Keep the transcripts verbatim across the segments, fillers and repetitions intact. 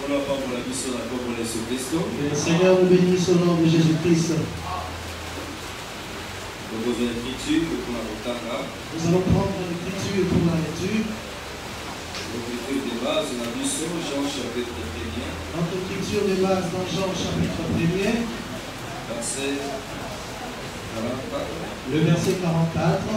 Que le Seigneur nous bénisse au nom de Jésus-Christ. Nous allons prendre l'écriture pour la lecture. Notre écriture de base dans Jean chapitre premier. Le verset quarante-quatre.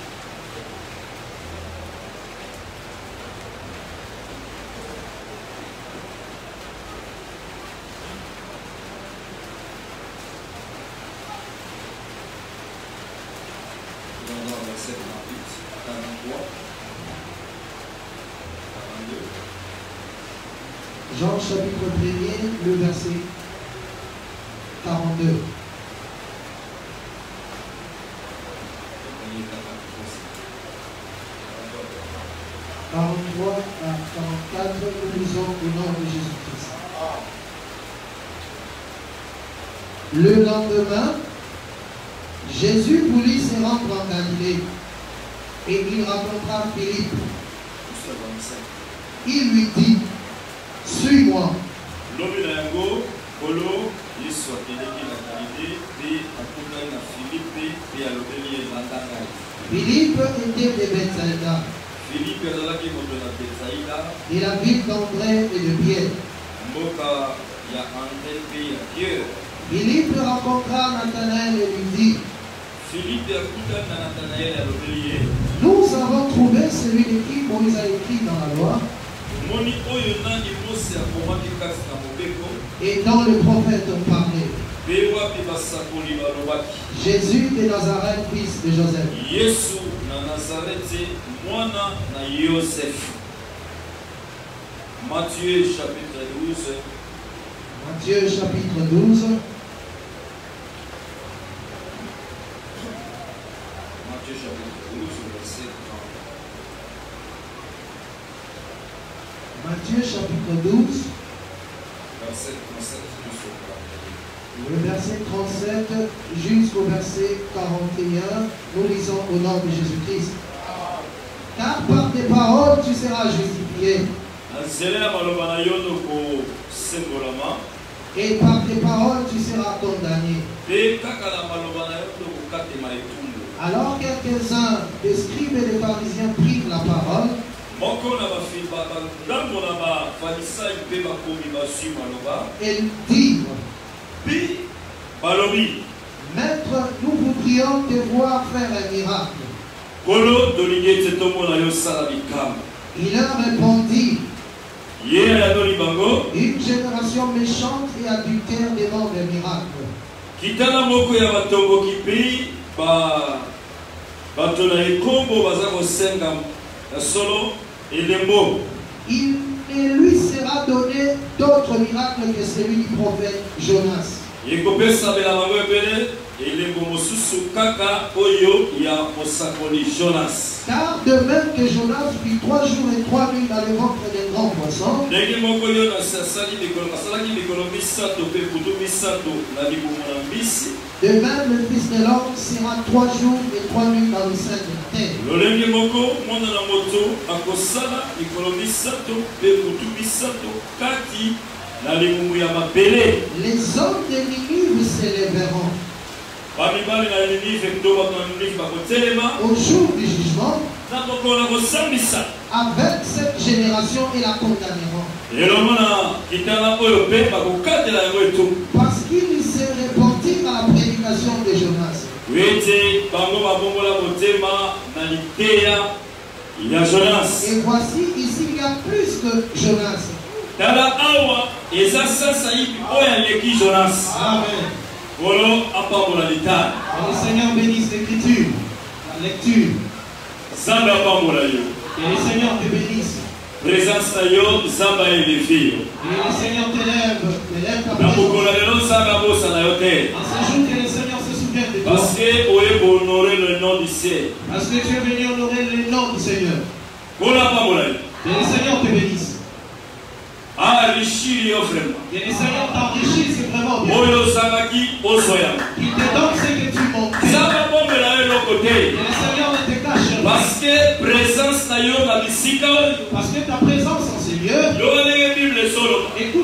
Jean chapitre premier, le verset quarante-deux. quarante-trois à quarante-quatre, nous lisons au nom de Jésus-Christ. Le lendemain, Jésus voulut se rendre en Galilée et il rencontra Philippe. Il lui dit, suis-moi. Philippe était de Bethsaïda, de la ville d'André et de Pierre. Philippe rencontra Nathanaël et lui dit, nous avons trouvé celui de qui Moïse a écrit dans la loi et dont le prophète parlait. Jésus de Nazareth, fils de Joseph. Matthieu chapitre douze. Matthieu chapitre douze. Matthieu chapitre douze, verset trente. Matthieu chapitre douze. Verset trente-sept jusqu'au quarante-et un. Le verset trente-sept jusqu'au verset quarante et un, nous lisons au nom de Jésus-Christ. Car par tes paroles tu seras justifié. Et par tes paroles tu seras condamné. Alors quelques-uns des scribes et des pharisiens prirent la parole. Et dirent, Maître, nous voudrions te voir faire un miracle. Il leur répondit, une génération méchante et adultère demande un miracle. Il ne lui sera donné d'autres miracles que celui du prophète Jonas. Car de même que Jonas vit trois jours et trois nuits dans le ventre d'un grand poisson, de même le Fils de l'homme sera trois jours et trois nuits dans le sein de la terre. Les hommes de Ninive s'élèveront au jour du jugement avec cette génération et la condamneront. Parce qu'ils se repentirent à la prédication de Jonas. Et voici, ici il y a plus que Jonas. Amen. Que le Seigneur bénisse l'écriture, la lecture. Que le Seigneur te bénisse. Présence tayo zamba elevio. Que le Seigneur t'élève, t'élève ta Na présence. mokolo lelo zamba bosa na yote. En ce jour que le Seigneur se souvient de toi. Parce que oye honorer le nom du ciel. Parce que tu es venu honorer le nom du Seigneur. Kola pa molai. Que le Seigneur te bénisse. Enrichir yo vraiment. Que le Seigneur t'enrichisse vraiment bien. Oyo zambaki osoya. Qu'il te donne ce que tu manques. Zamba bombe la yo côté. Que le Seigneur ne te cache rien. Parce que présence tayo na bisika. Parce que ta présence en ces lieux. Yo lenge Bible solo. Écoute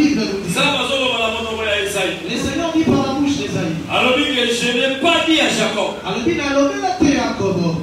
Bible nous dit. Le Seigneur dit par la bouche d'Ésaïe. Alors que je n'ai pas dit à Jacob. Alors il a nommé la terre à Jacob.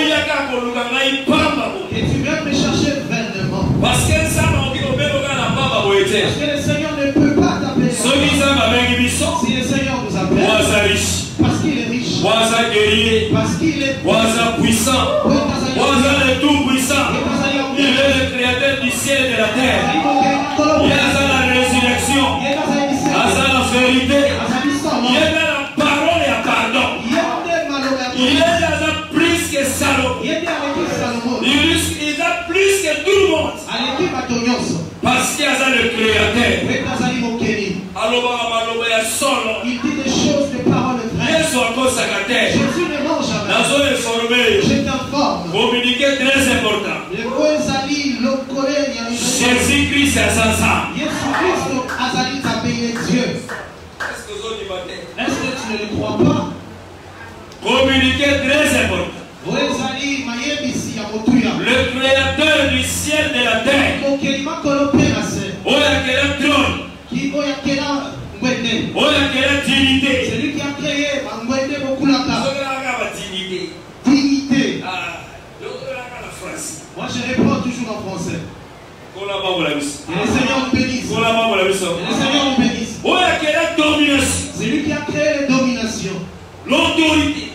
Et tu viens me chercher vainement. Parce que ça m'a dit au Parce que le Seigneur ne peut pas t'appeler. Si le Seigneur nous appelle. Parce qu'il est riche. Parce qu'il est puissant. Le tout puissant. Il est le créateur du ciel et de la terre. Il est dans la résurrection. Il est dans la vérité. Il est dans la parole et la pardon. Il est dans plus que Salomon. Il est dans plus que tout le monde. Parce qu'il y a le créateur. Il dit des choses, des paroles vraies. Jésus ne ment jamais. Je t'informe. Communiquer très important. Jésus-Christ est sans ça. Est-ce que vous avez Est-ce que tu ne le crois pas? Communiquer très important. Le créateur du ciel et de la terre. Oya quel trône. Oya quelle dignité. C'est lui qui a créé dignité. Dignité. Ah, moi je réponds toujours en français. Que le Seigneur nous bénisse. Que le Seigneur nous bénisse. Oya quelle domination. C'est lui qui a créé les dominations. L'autorité.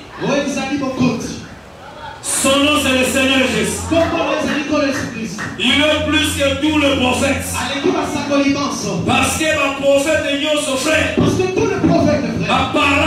Son nom c'est le Seigneur Jésus. Il est plus que tous les prophètes. Parce que ma prophète est son frère. Parce que tous les prophètes de frère.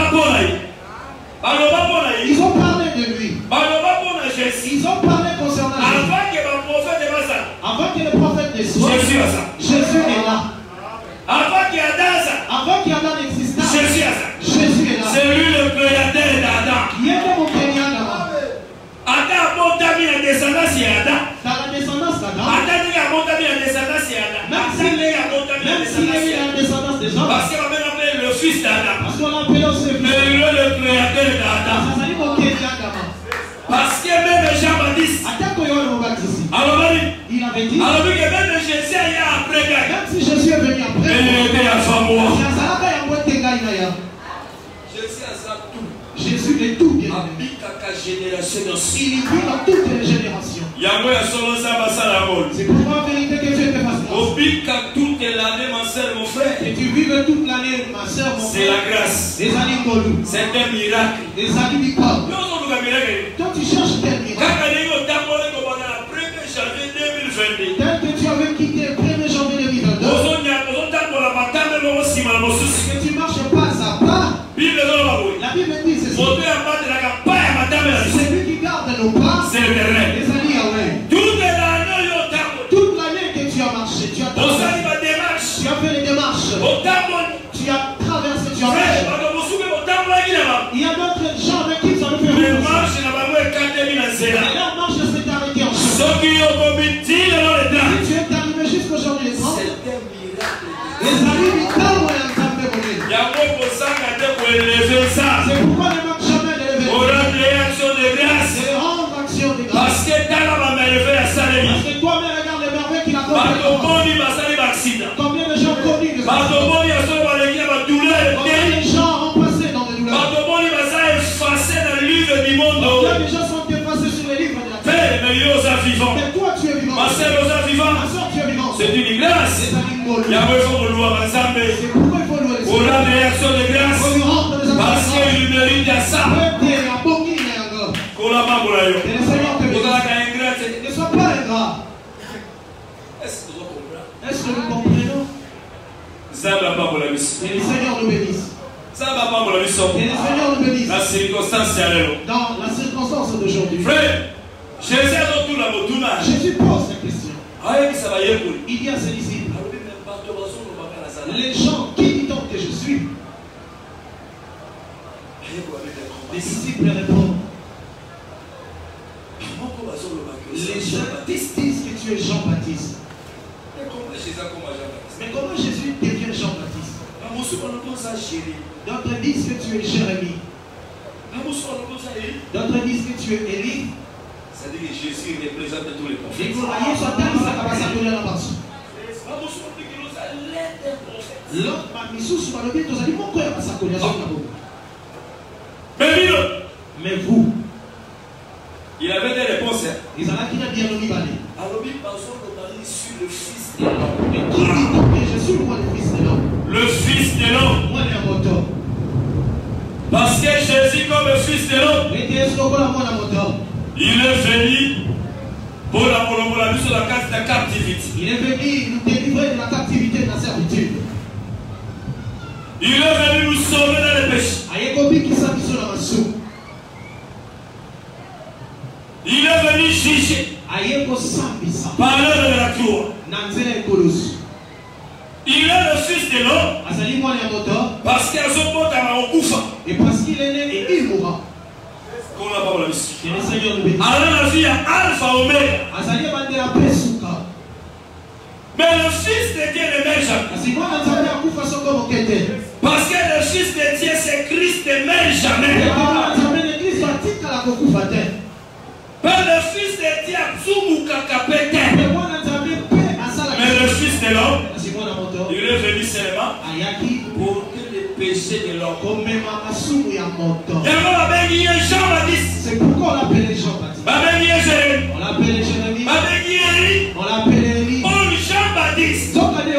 Ils ont parlé de lui. Ils ont parlé concernant lui. Avant que ma prophète ne soit. Avant que le prophète ne soit. Jésus est là. Jésus est là. Avant qu'il y ait Adam. Avant qu'il y ait Adam existant. Jésus est là. Jésus est là. C'est lui le créateur d'Adam. Il est mon créateur d'Adam. Adam a monté la descendance de Adam. Dans la descendance d'Adam. Adam a monté la descendance de Adam. Même s'il est la descendance des hommes. Parce qu'on va appeler le fils d'Adam. Parce qu'on l'appelle aussi le fils. Mais il est le créateur d'Adam. Parce que même Jean-Baptiste. Alors il avait dit. Alors que même Jésus est après. Même si Jésus est venu après. Il était avant moi. Jésus est tout bien. Il vit dans toutes les générations. C'est pourquoi en vérité que Dieu te fasse toute l'année, ma soeur, mon frère. Et tu vives toute l'année, ma soeur, mon frère. C'est la grâce. Des années Golou. C'est un miracle. Des années Bicom. Quand tu cherches quel miracle. Tel que tu avais quitté le premier janvier deux mille vingt-deux. Que tu marches pas à pas. La Bible dit c'est ça. C'est lui qui garde nos pas. C'est l'éternel. Les alliés Yahweh. Toute l'année que tu as marché, tu as traversé. Tu as fait les démarches. Tu as traversé, tu as marché. Il y a d'autres gens avec qui ça nous fait route. Et leur marche s'est arrêtée en chemin. Si tu es arrivé jusqu'aujourd'hui les trente, les alliés du temps ont entamé mon nez. C'est pourquoi ne manque jamais de lever. C'est de rendre action de grâce. Parce que Parce que toi-même regarde les merveilles qu'il a commises. Combien de gens commis de ça? Combien de gens ont passé dans les douleurs? Combien de gens sont effacés sur les livres de la terre? Mais toi tu es vivant. Ma soeur est vivante. Ma soeur tu es vivant. C'est une grâce. C'est un Il y a besoin de louer ensemble. C'est pourquoi il faut louer les Pour la réaction de grâce. Parce qu'il mérite à ça. Que le Seigneur te bénisse. Ne sois pas ingrat. Est-ce que vous comprenez? Est-ce que nous comprenons? Ça va pas pour la mission. Que le Seigneur nous bénisse. Ça va pas pour la mission. Que le Seigneur nous bénisse. La circonstance, c'est à l'heure. Dans la circonstance d'aujourd'hui. Frère, Jésus a tout la moutuna. Jésus pose cette question. Il dit à ses disciples. Les gens, qui dit-on que je suis? Les disciples répondent. Les Jean-Baptiste disent que tu es Jean-Baptiste. Mais comment Jésus devient Jean-Baptiste? D'autres disent que tu es Jérémie. D'autres disent que tu es Élie. C'est-à-dire que Jésus représente tous les prophètes. Mais vous, il avait des réponses. Ils allaient qui n'a bien nommé balé. Alors, il pense que sur le fils de l'homme. Mais qui dit que je suis moi le fils de l'homme? Le fils de l'homme. Moi le moteur. Parce que Jésus comme le fils de l'homme, il est venu pour la pour sur la carte de captivité. Il est venu nous délivrer de la captivité de la servitude. Il est venu nous sauver dans les péchés. Il est venu juger par l'heure de la cour. Il est le fils de l'homme parce qu'il a son pote à Maokoufa. Et parce qu'il est né et il mourra. Alors la vie à Alpha Omega. Mais le fils de Dieu ne meurt jamais. Parce que le fils de Dieu c'est Christ ne meurt jamais. Mais le fils de Dieu mais le fils de l'homme, il est venu seulement pour que les péchés de l'homme. C'est pourquoi on l'appelait Jean-Baptiste. On l'appelait Jérémie. On l'appelait Élie. Jean-Baptiste,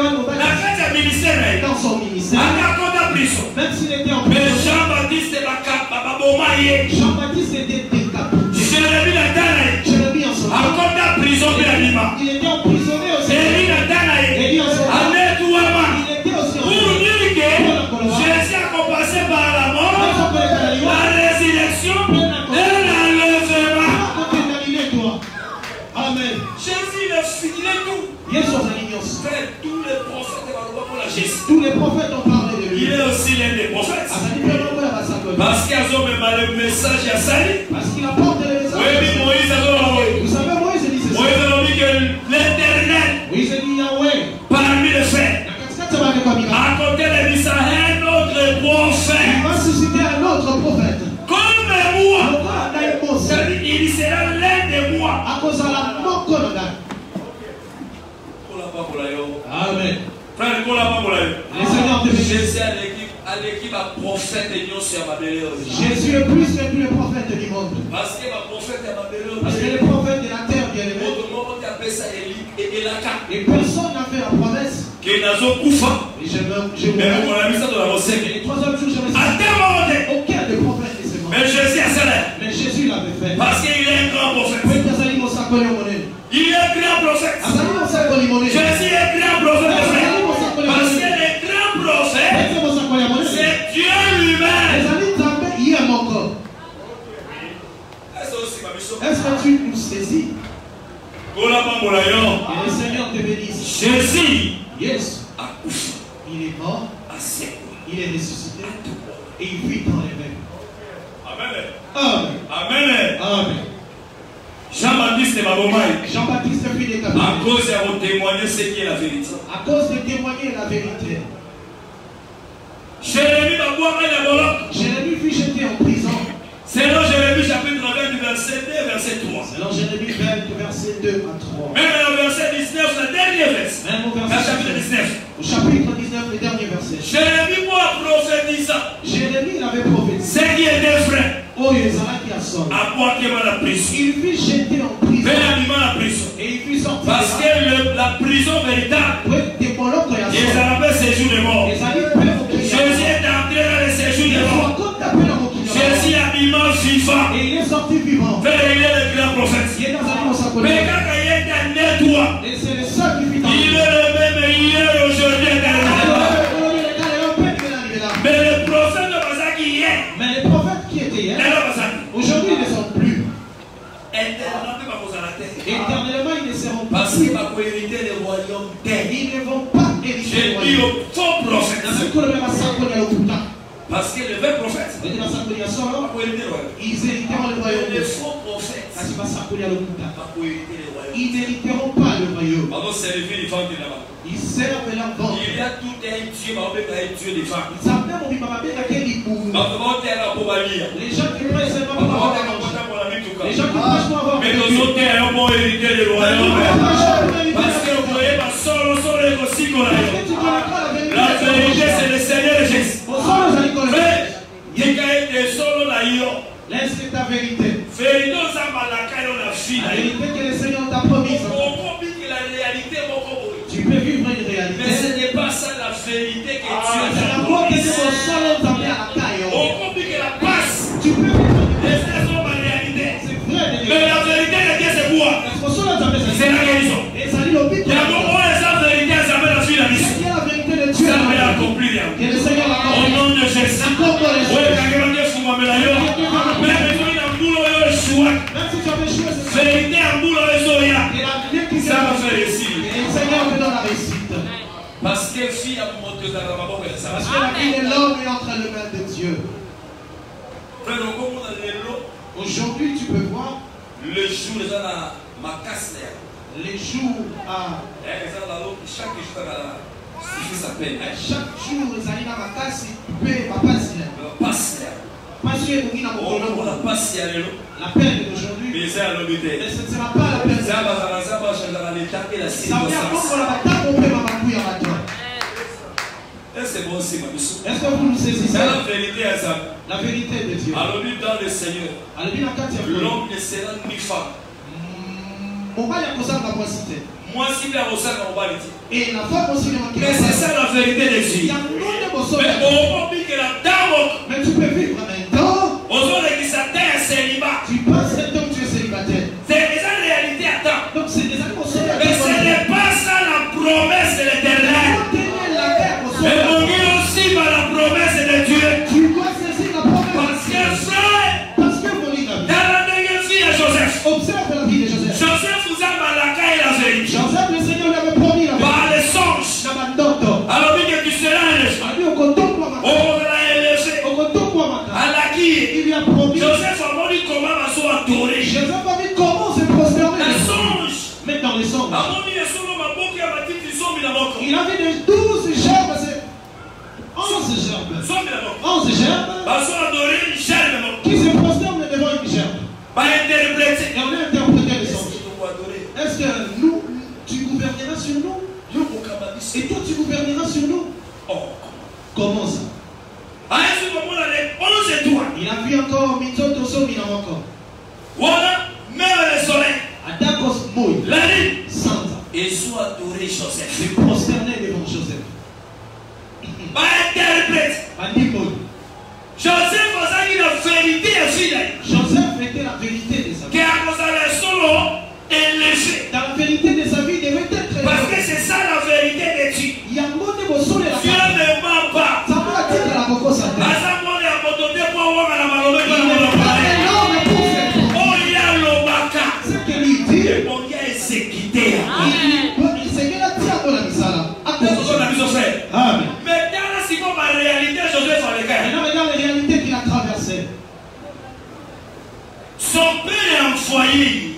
dans son ministère, même s'il était en mais prison, Jean-Baptiste Jean-Baptiste était décapité. Jérémie en son prison. Il était emprisonné aussi. Élie en son il était aussi en Pour dire que Jésus a commencé par la mort, la résurrection et l'enlèvement. Amen. Jésus il a fini tout. Frère, tous les prophètes pour la Jésus. Tous les prophètes ont parlé de lui. Il est aussi l'un des prophètes. Parce qu'ils ont même le message à Sali. Parce qu'il apporte le message. Oui, Moïse a Vous savez, Moïse dit c'est ça. Moïse a dit que l'éternel, Moïse dit Yahweh, parmi les faits, à côté de lui, ça un autre prophète. Il va susciter un autre prophète. Comme moi. C'est-à-dire, il sera l'un de moi. À cause de la mort qu'on a. Amen. Frère, les Seigneurs te bénissent. Jésus à l'équipe à prophète et non sur ma belle. Jésus est plus que tous les prophètes du monde. Parce que ma prophète est ma belle. Parce que les prophètes de la terre bien aimés. Et personne n'a fait la promesse. Que nazo kufa. Et je me je Mais on a mis ça dans la recette. les trois autres jours, je me suis dit. Aucun des prophètes ne s'est mort. Mais Jésus a cela. Mais Jésus l'avait fait. Parce qu'il est un grand prophète. Il est un grand prophète. Jésus est un grand prophète. Parce que les grands prophètes, c'est Dieu lui-même. Est-ce que tu nous saisis? Et le Seigneur te bénisse. Jésus yes. Il est mort. Il est ressuscité. Et il vit dans les mêmes. Amen. Amen. Amen. Amen. Jean-Baptiste Jean-Baptiste fut décapité. À cause de témoigner ce qui est la vérité. À cause de témoigner la vérité. Jérémie Jérémie fut jeté en prison. Selon Jérémie chapitre vingt, verset deux, verset trois. Selon Jérémie vingt, verset deux à trois. Même au verset dix-neuf, le dernier verset. Même au verset chapitre dix-neuf. Au chapitre dix-neuf, le dernier verset. Jérémie moi prophétisa. Jérémie avait prophétisé. Ce qui était vrai. Oh, il a son. À quoi qu'il va la prison. Il fut jeté en prison. La prison. Et il fut sorti. Parce que le, la prison véritable. Les Arabes séjour de mort. Jésus est entré dans le séjour de mort. Jésus a l'image vivant. Et il est sorti vivant. Il est le grand prophète. Il est dans un mais quand il est dans toi, et c'est le seul qui vit dans il est le même hier, aujourd'hui et éternellement. Mais le prophète de Bazaki hier. Mais les prophètes qui étaient hier, aujourd'hui ils ne sont plus. Éternellement ils ne seront pas. Parce qu'ils ne vont pas hériter le royaume terre. Ils ne vont pas hériter le royaume. J'ai dit au faux prophète. Parce que le vrai prophète, ils hériteront le royaume. Les faux prophètes, ils n'hériteront pas le royaume. Ils servent leur ventre. Il y a tout un Dieu, un Dieu des femmes. Ils savent même les gens qui prêchent seulement pour avoir les gens qui prêchent pour avoir mais nos autres terres vont hériter le royaume. Parce que vous voyez, ma solo, solo, et aussi qu'on a. La vérité, c'est le Seigneur Jésus. Laisse ta vérité. La vérité que le Seigneur t'a promise. Tu peux vivre une réalité. Mais ce n'est pas ça la vérité que ah, tu as. C'est la voix que Dieu a la passe. Tu peux vivre une réalité. C'est vrai. Mais la vérité de Dieu c'est quoi? C'est la guérison. Il y a beaucoup de sa vérité, ça veut la suite la mission. Ça va accomplir. Au nom de Jésus. Vérité en boulot et ça va faire réussir. Et le Seigneur te donne la réussite. Parce que fille a monté dans la maman. Parce que la vie de l'homme est entre les mains de Dieu. Aujourd'hui, tu peux voir le jour de ma casse. Les jours à chaque jour ça s'appelle. Chaque jour, les années dans ma casse, tu peux ma passe. Passe. La peine d'aujourd'hui, mais ce ne sera pas la peine. Ça vient contre la bataille pour faire ma couille à matin. C'est bon aussi, ma Est-ce que vous nous saisissez? La vérité, la vérité de Dieu. Alors, dans le Seigneur, l'homme ne sera ni femme. Moi, si bien au sein de et la femme aussi. Mais c'est ça la vérité de Dieu. Mais on peut que la dame. Mais tu peux vivre maintenant. Tu penses que donc tu es célibataire. C'est déjà la réalité à temps. Donc c'est des animaux. Mais ce n'est pas ça la promesse de l'Éternel. Et on dit aussi par la promesse de Dieu. Tu dois saisir la promesse. Parce que frère, parce que mon livre. Dans la dernière vie de Joseph. Observe la vie de Joseph. Joseph vous a malaqué la vérité. Joseph, le Seigneur lui avait promis la vérité. Par les songes. Alors dit que tu seras élevé. On l'a élevé. À la qui il lui a promis. Joseph a dit comment va se adorer. Joseph a dit comment se prosterner. Les songes. Mais dans les songes. Il avait des douze gerbes. onze gerbes. onze gerbes. Qui se prosternent devant une gerbe. Et on a interprété les songes. Est-ce que nous, tu gouverneras sur nous? Et toi, tu gouverneras sur nous? Oh. Comment ça? Il a vu encore Mitoto Somi encore. Voilà, même le soleil. Adakos Moui. La nuit. Santa. Et soit adoré Joseph. Se prosterner devant Joseph. Pas interprète. Joseph a dit la vérité à Fidèle. Joseph était la vérité de sa vie. Qui a causé le solo élevé. Dans la vérité de sa vie, il devait être élevé. Parce que c'est ça la vérité de Dieu. Il y a un mot de mon soleil. Dieu ne ment pas. Ça va dire la boko sa tête. Amen. Maintenant, si vous la réalité, Joseph a les gars. Maintenant, regarde la réalité qu'il a traversée. Son père est en foyer.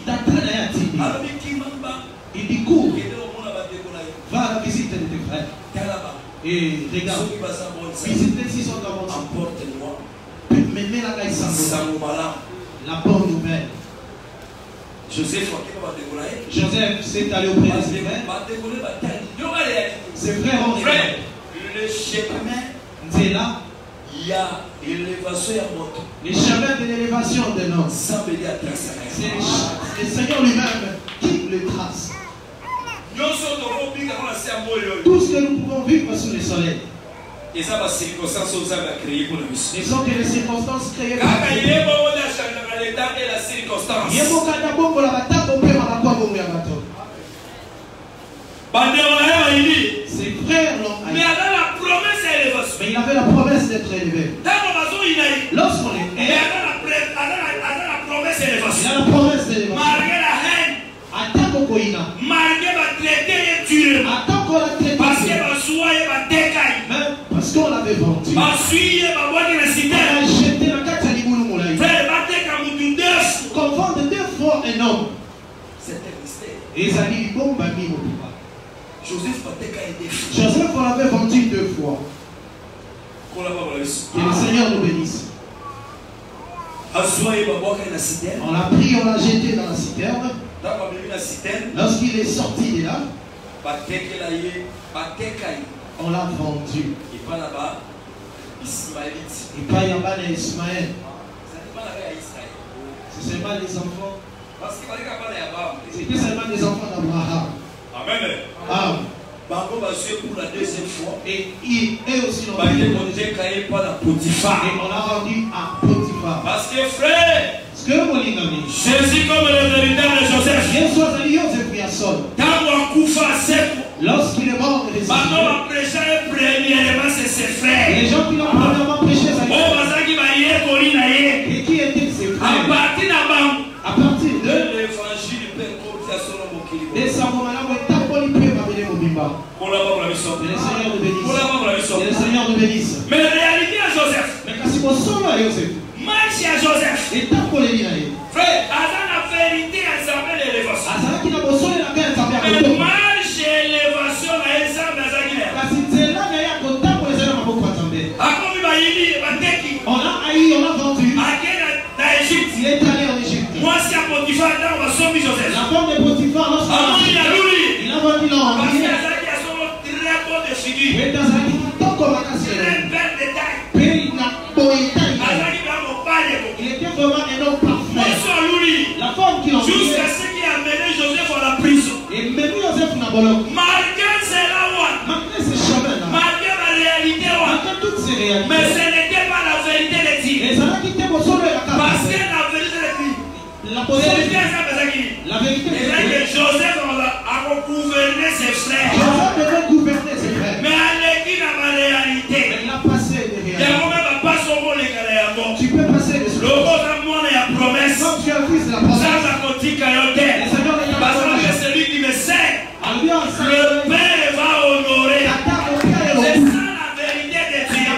Il dit cours. Va à la visite de tes frères. Et regarde. Visitez s'ils sont dans mon temps. Emporte-moi. Menez la caille sans la bonne nouvelle. Joseph Joseph s'est allé auprès de ses frères. Ses frères ont frère, le chemin, c'est là. Il y a l'élévation à moto. Les chemins de l'élévation de l'homme. Ça veut dire c'est le Seigneur lui-même qui le trace. Tout ce que nous pouvons vivre sous le soleil. Et ça va circonstances où ça va créer pour le mission. Et sont que les circonstances créées pour le mission. Et la circonstance. Ses frères l'ont mais avait la promesse d'élévation. Mais il avait la promesse d'être élevé. Lorsqu'on est il avait la promesse d'élévation. Il a la promesse d'élévation. Malgré la haine. Malgré la traité durement. Parce que ma soie va décailler. Parce qu'on l'avait vendu. Ma suie va boire de la cité. On a jeté la carte à l'Ibouloumou. Frère, va décailler deux. Qu'on vende deux fois un homme. C'est un mystère. Et ils ont dit bon, bah, mi, mon papa. Joseph va décailler deux fois. Joseph, on l'avait vendu deux fois. Que le Seigneur nous bénisse. On l'a pris, on l'a jeté dans la citerne. Lorsqu'il est sorti de là, On l'a vendu. Et pas là-bas, Ismaélite. Et pas là-bas les Ismaël. C'est seulement les enfants. C'était seulement les enfants d'Abraham. Amen. Ah. Bango va jouer pour la deuxième fois. Et ils aussi l'ont fait. Et on a rendu à Potiphar. Parce que frère, ce que mon ami, Jésus comme le véritable Joseph. Jésus a dit aux Éphésiens. Lorsqu'il est mort, les gens qui l'ont premièrement prêché, et qui étaient ses frères. À partir de l'évangile, de sa maman, le Seigneur nous bénisse. Le Seigneur nous bénisse. Mais la réalité à Joseph. Mais quand c'est son à Joseph. Marche à Joseph. Et tant qu'on les dit. Frère, Azan la vérité ensemble l'élévation. Azan qui n'a pas besoin de la paix ensemble. Mais marche l'élévation à ensemble Azan qui n'a. Parce que c'est là qu'il y a contact pour les hommes à beaucoup ensemble. A comme il va y aller, on a haï, on a vendu. À quel dans Égypte? Il est allé en Égypte. Moi si à Potiphar, on va sauver Joseph. La femme de Potiphar, lorsqu'il a il a loué. Il a vendu l'homme. Parce que Azan qui a son très bon de figure. Mais dans un temps comme un cassé. Très bel détail. Pays n'a pas été. Il était vraiment un homme parfait. La femme qui l'a envoyé. Jusqu'à ce qui a mené Joseph à la prison. Et même Joseph n'a pas l'homme. Malgré cela, malgré ces chemins-là. Malgré la réalité, malgré toutes ces réalités. Mais ce n'était pas la vérité de Dieu. Et ça n'a quitté mon sol de la carte. Parce que la vérité de Dieu. La vérité. La vérité c'est que Joseph a gouverné ses frères. Joseph devait gouverner ses frères. Mais à l'église, dans la réalité. Mais il a passé des réalités. Tu peux passer de ce le rôle d'amour et la promesse. Quand tu as vu la promesse. Sans la côté cailloté. Parce que c'est celui qui me sait. Le Père va honorer. C'est ça la vérité de Dieu.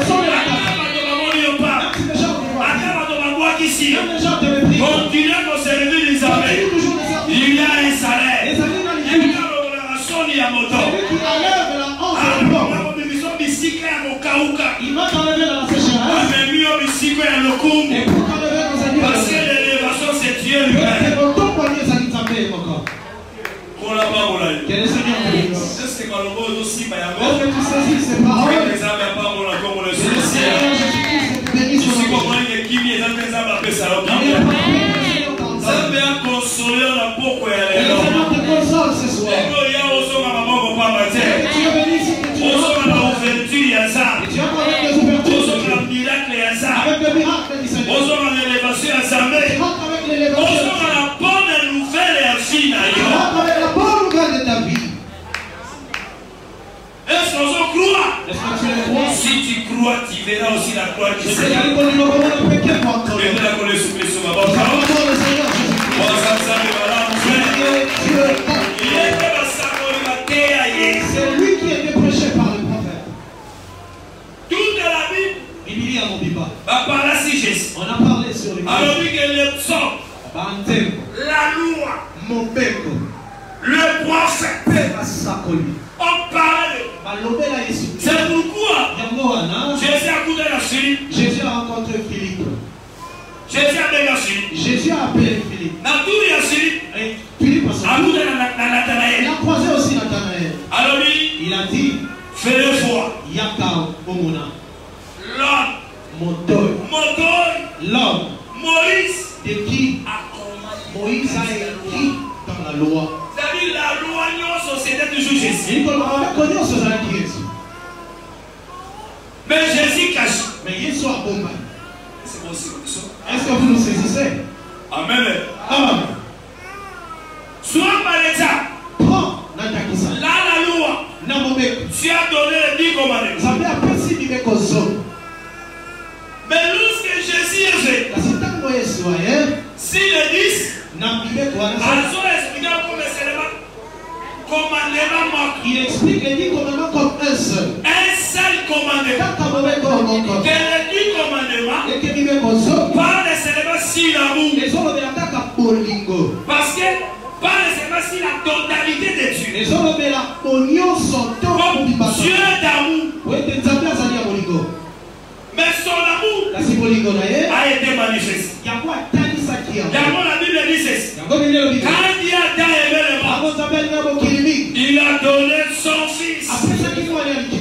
Continuez à servir les armées. Il y a un salaire. Il y a une honoration et un moto. Il va t'enlever dans la sécheresse. Parce que l'élévation c'est Dieu lui-même. Que le Seigneur te bénisse. Est-ce que tu saisis ces paroles? Que le Seigneur Jésus-Christ te bénisse. Le Seigneur te console ce soir. Que tu es béni si tu es ouverture et tu as avec les ouvertures. Avec le miracle du Seigneur. L'élévation Tu rentres avec l'élévation. la bonne nouvelle et tu rentres avec la bonne nouvelle de ta vie. Est-ce qu'on croit? Est-ce que tu le crois? Si tu crois, tu verras aussi la gloire du Seigneur. Je vais la connaître sous les sommets. Le Seigneur c'est lui qui était prêché par le prophète. Toute la Bible. Il y a mon biba. On a parlé sur les alors dit que le psaume, la loi, mon beko, le prophète, on parle. C'est pourquoi Jésus a coupé la Philippe. Jésus a rencontré Philippe. Jésus a appelé Philippe. Jésus a appelé Philippe. Et Philippe a Nathanaël. Il a croisé aussi Nathanaël. Alors lui, il a dit, fais-le foi. Yaka Omona. L'homme. Motoy. Motoy. L'homme. Moïse. De qui Moïse a écrit dans la loi. C'est-à-dire la loi, non, société toujours Jésus. Il a connu ce Jésus. Mais Jésus cache. Mais il soit bon. C'est bon aussi. Est-ce que vous nous saisissez? Amen. Amen. Soit par l'état. Prends Natakisa. Là, la loi. Tu as donné les dix commandements. Ça fait appel si tu veux qu'on sonne. Mais lorsque Jésus est fait, si les dix, il explique les dix commandements comme un seul. Un seul commandement. Que les dix commandements parlent seulement si l'amour. Parce que parle seulement si la totalité de Dieu. Comme Dieu d'amour. Mais son amour a été manifesté. D'abord la Bible dit ceci. Quand Dieu a aimé le monde, il a donné son fils.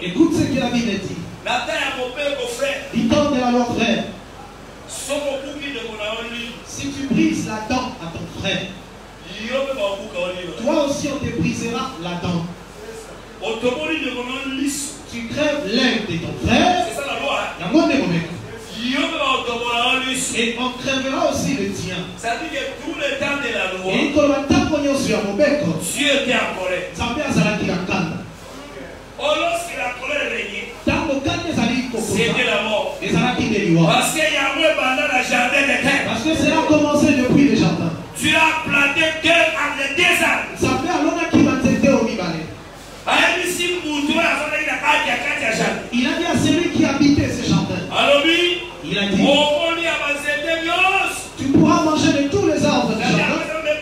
Écoute ce que la Bible dit. L'idole de la loi, frère. Si tu brises la dent à ton frère, toi aussi on te brisera la dent. Tu crèves l'œil de ton frère. C'est ça la loi. Il y a moins de moments. Et on crèvera aussi le tien. Ça veut dire que tout le temps de la loi, Et quand on tape on est sur mon bec, Dieu était en colère. ça fait ça qui la calme. Oh, lorsque la colère régnait, Tant que calme les alliés c'était la mort. et ça va qui des lois. Parce qu'il y a eu pendant le jardin de terre. Parce que cela a commencé depuis le jardin. Tu as planté deux arbres, deux arbres. Ça fait alors qui va t'aider au Mibalé. Il a dit à celui qui habitait ce jardin. Il a dit, tu pourras manger de tous les arbres du jardin.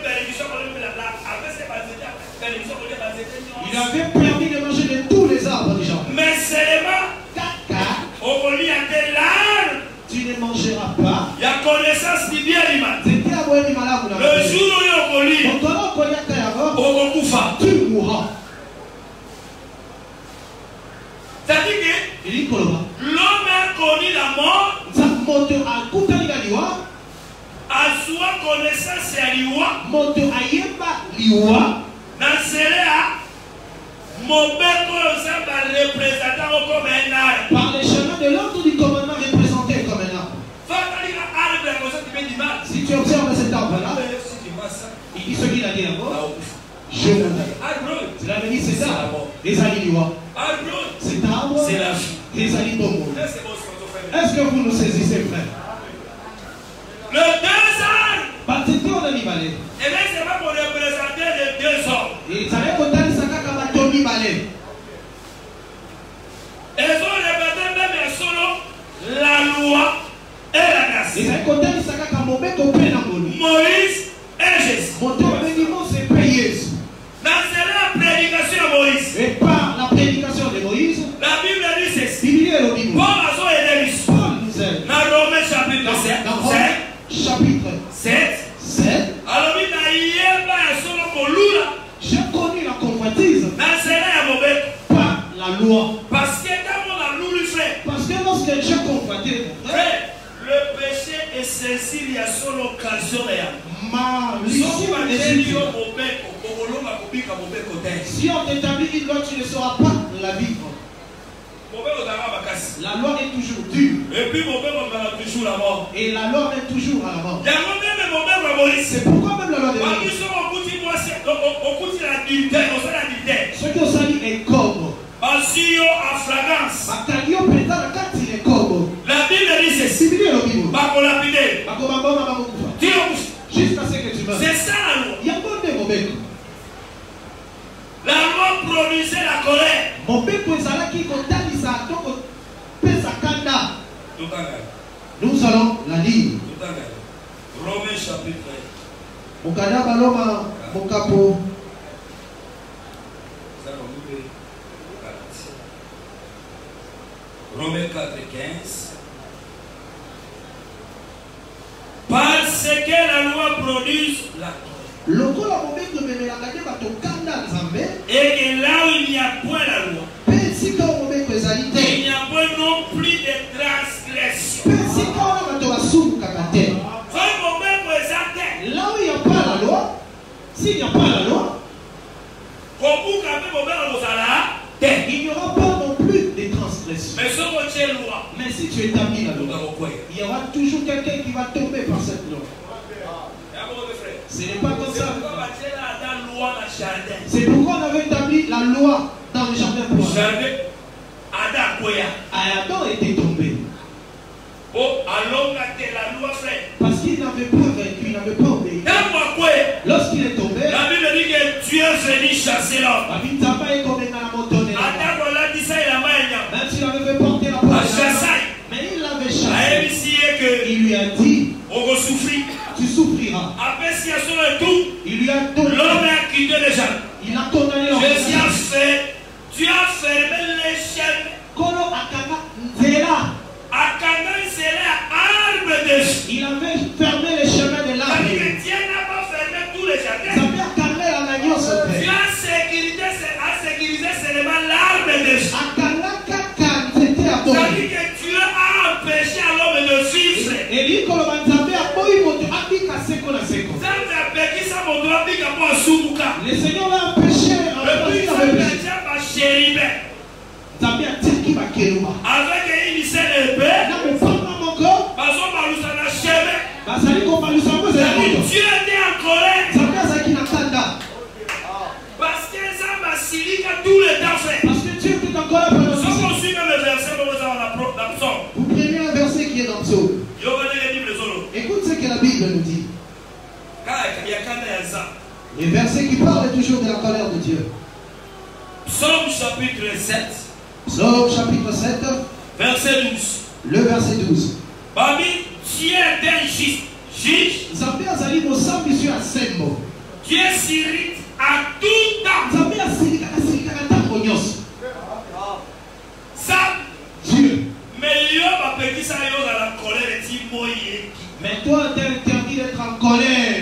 Il avait permis de manger de tous les arbres du jardin. Mais seulement, tu ne mangeras pas. il y a connaissance du bien et du mal. C'était à moi le malade. Le jour où il y a tu mourras. C'est-à-dire que l'homme a connu la mort, a soit connaissance à l'iwa, dans cela, mon père va représenter comme un arbre. Par les chemins de l'ordre du commandement représenté comme un arbre. Si tu observes cet arbre-là, il dit ce qu'il a dit d'abord. Je mourrai. Cela veut dire c'est ça. Les alliés. Cet arbre, c'est la vie. Les alliés d'Omo. Est-ce que vous nous saisissez, frère? Le deux arbres. Batete on a mis balai. Et bien c'est pas pour représenter les deux hommes. Et ça veut dire que ça va tomber balai. Elles ont répété même solo la loi et la grâce. Et ça veut dire que ça va Moïse et Jésus. Mon béniment c'est payé. Dans la prédication de Moïse. Et par la prédication de Moïse, la Bible dit ceci. Bible est le Bible. Paul a aidé Paul nous aide. Dans Romains chapitre sept. Dans Romains chapitre sept. sept. Alors il a j'ai connu la convoitise par la loi. Parce que dans la loi, frère. Parce que lorsque j'ai convoité mon frère, le péché est saisi, il y a seule occasion. Ma mission est si on t'établit une loi, tu ne sauras pas la vivre. La loi est toujours dure. Et puis mon père va toujours la mort. Et la loi est toujours à la mort. C'est pourquoi même la loi de Moïse. Ce que ça dit est comme. La Bible dit ceci. Jusqu'à ce que tu meurs. C'est ça la loi. Il y a pas de mauvais. La loi produisait la colère. Mon père qui nous allons la lire. Romains chapitre Romains quatre quinze. Parce que la loi produit la colère. Et là où il n'y a point la loi, il n'y a point non plus de transgression. Là où il n'y a pas la loi, s'il n'y a pas la loi, il n'y aura pas non plus de transgression. Mais si tu établis la loi, il y aura toujours quelqu'un qui va tomber par cette loi. Ce n'est pas comme ça. C'est pourquoi on avait établi la loi dans le jardin pour Adam était tombé. Parce qu'il n'avait pas vaincu, il n'avait pas obéi. Lorsqu'il est tombé, la Bible dit que Dieu est venu chasser l'homme. La Bible est comme un montonné. Même s'il avait fait porter la porte, mais il l'avait chassé. Il lui a dit, tu souffriras. Il lui a donné. L'homme a quitté les gens. Il a condamné l'homme. Jésus a fait. Tu as fermé les chaînes. Kono akana nzela. Akana nzela arbre de vie. Il avait fermé les chemins de l'arbre. Dieu n'a pas fermé tous les jardins. Ça veut carrer à l'agneau. Dieu a sécurisé, a sécurisé seulement l'arbre de vie. Akana avec une seule épée, Dieu était en colère. Parce que ça m'a silé tout le temps fait. Parce que Dieu était en colère pendant tout le temps. Vous prenez un verset qui est dans le psaume. Écoute ce que la Bible nous dit. Les versets qui parlent toujours de la colère de Dieu. Psaume chapitre sept. Psaume chapitre sept. Verset douze. Le verset douze. Babi, Dieu est un juge. Zambé azali mosambi sur asembo. Dieu s'irrite à tout temps. Zambé asirika asirika ntango nyonso. Ça Dieu. Mais yo ba petit ça yo dans la colère et ti moyé. Mais toi t'es interdit d'être en colère.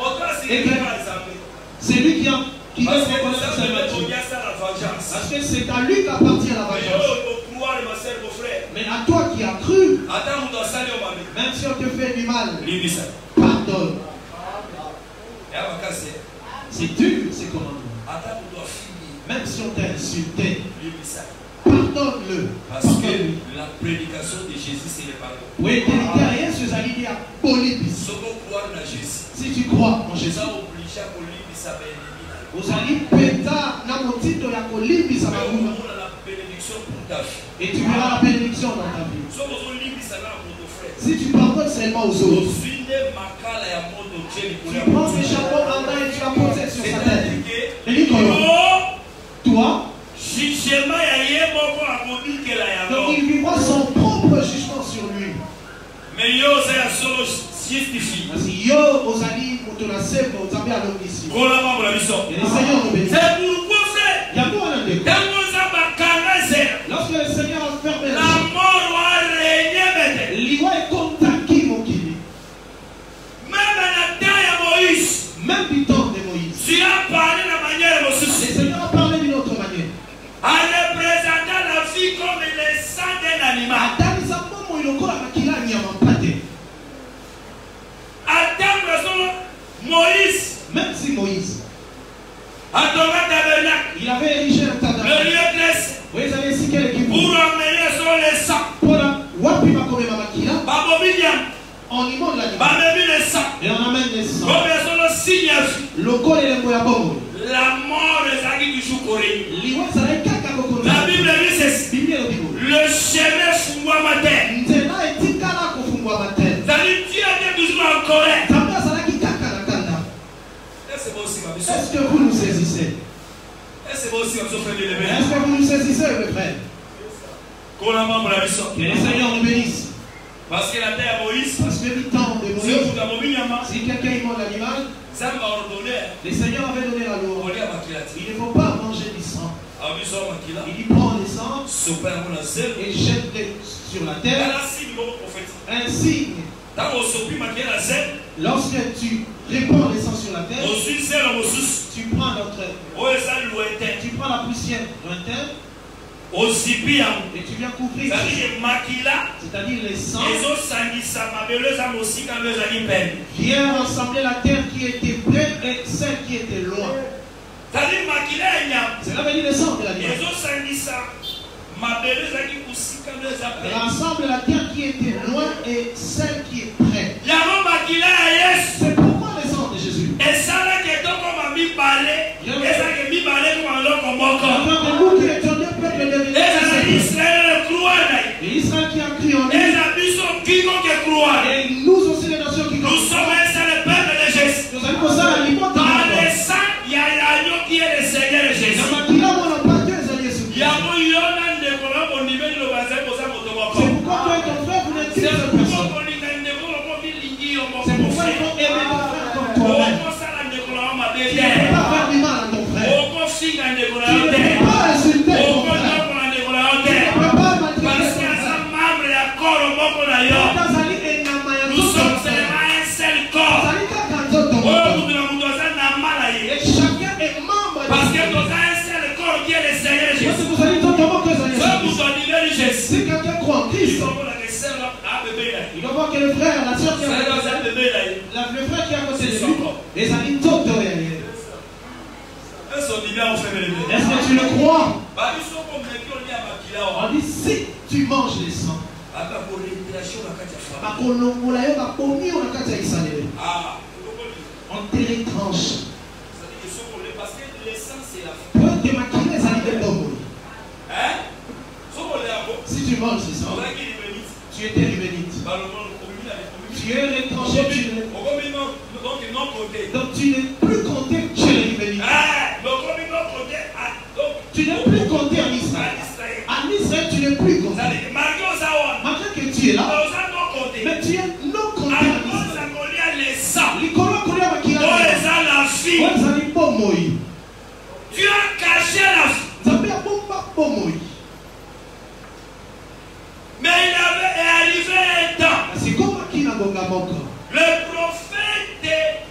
C'est lui qui a qui doit se reconnaître sa nature. Parce que c'est à lui qu'appartient la vengeance. Mais à toi qui as cru, même si on te fait du mal, pardonne. C'est dur ces commandements. Même si on t'a insulté, pardonne-le. Parce que la prédication de Jésus, c'est le pardon. Oui, si tu crois en Jésus, vous allez péter na motito ya kolimbisa mabumu. Et tu verras la bénédiction dans ta vie. Si tu pardonnes seulement aux autres, tu prends le chapeau en main et tu l'as posé sur sa tête. Et dis toi, donc il vivra son propre jugement sur lui. Mais yo c'est la seule justifie. Parce que yo ozali motona sembo ozabe alongisi. Pour la mort la mission. Et le Seigneur nous bénit. C'est pourquoi frère. Yako anande. Lorsque le Seigneur a fermé la mort va régner maintenant. Liwa est contaki mokili. Même dans la temps de Moïse. Même du temps de Moïse. Tu as parlé de la manière de le Seigneur a parlé d'une autre manière. En représentant la vie comme le sang d'un animal. Attendre Moïse. Même si Moïse il avait érigé un tabernacle. Le lieu dressé. Pour amener sur le sang. On y monte l'animal. Et on amène le sang. Le corps est le moyabongo. La mort est toujours corée. La Bible dit ceci. Le chemin fungwa matin. Dieu était toujours en colère. Est-ce que vous nous saisissez? Est-ce que vous nous saisissez, mes frères? Que le Seigneur nous bénisse. Parce que la terre Moïse, parce que le temps de Moïse, si quelqu'un immole l'animal, le Seigneur avait donné la loi. Il ne faut pas manger du sang. Il y prend le sang et jette sur la terre. Un signe. Lorsque tu répands le sang sur la terre, tu prends notre, tu prends la poussière lointaine. Et tu viens couvrir, c'est-à-dire les sangs, vient rassembler la terre qui était près et celle qui était loin. Cela veut dire le sang de l'animal. Rassemble la terre qui était loin et celle qui est près. C'est pourquoi le sang de Jésus. Et Israël qui a crié en lui. Et nous aussi les nations qui croient. Nous sommes un seul peuple de Jésus. Nous allons poser la limite. Par le sang, il y a l'agneau qui est le Seigneur de Jésus. C'est pourquoi toi et ton frère, vous n'êtes qu'une seule personne. C'est pourquoi il faut aimer ton frère comme toi-même. Tu ne peux pas faire du mal à ton frère. Tu ne peux pas insulter ton frère. Nous sommes seulement un seul corps. Et chacun est membre. Parce que nous avons un seul corps qui est le Seigneur Jésus. Si quelqu'un croit en Christ, il doit voir que le frère, la soeur qui a le frère qui a côté de lui, les amis tombent derrière. Est-ce que tu le crois? On dit si tu manges les sangs. On te retranche. Pour te maquiller, ça n'est pas bon. Si tu manges les sangs, tu es bénite. Tu es retranché. Donc tu n'es plus compté chez les bénites. Tu n'es plus compté en Israël. En Israël, tu n'es plus compté. Malgré que tu es là, mais tu es non compté en Israël. Tu as caché la vie. Mais il avait arrivé un temps. Le prophète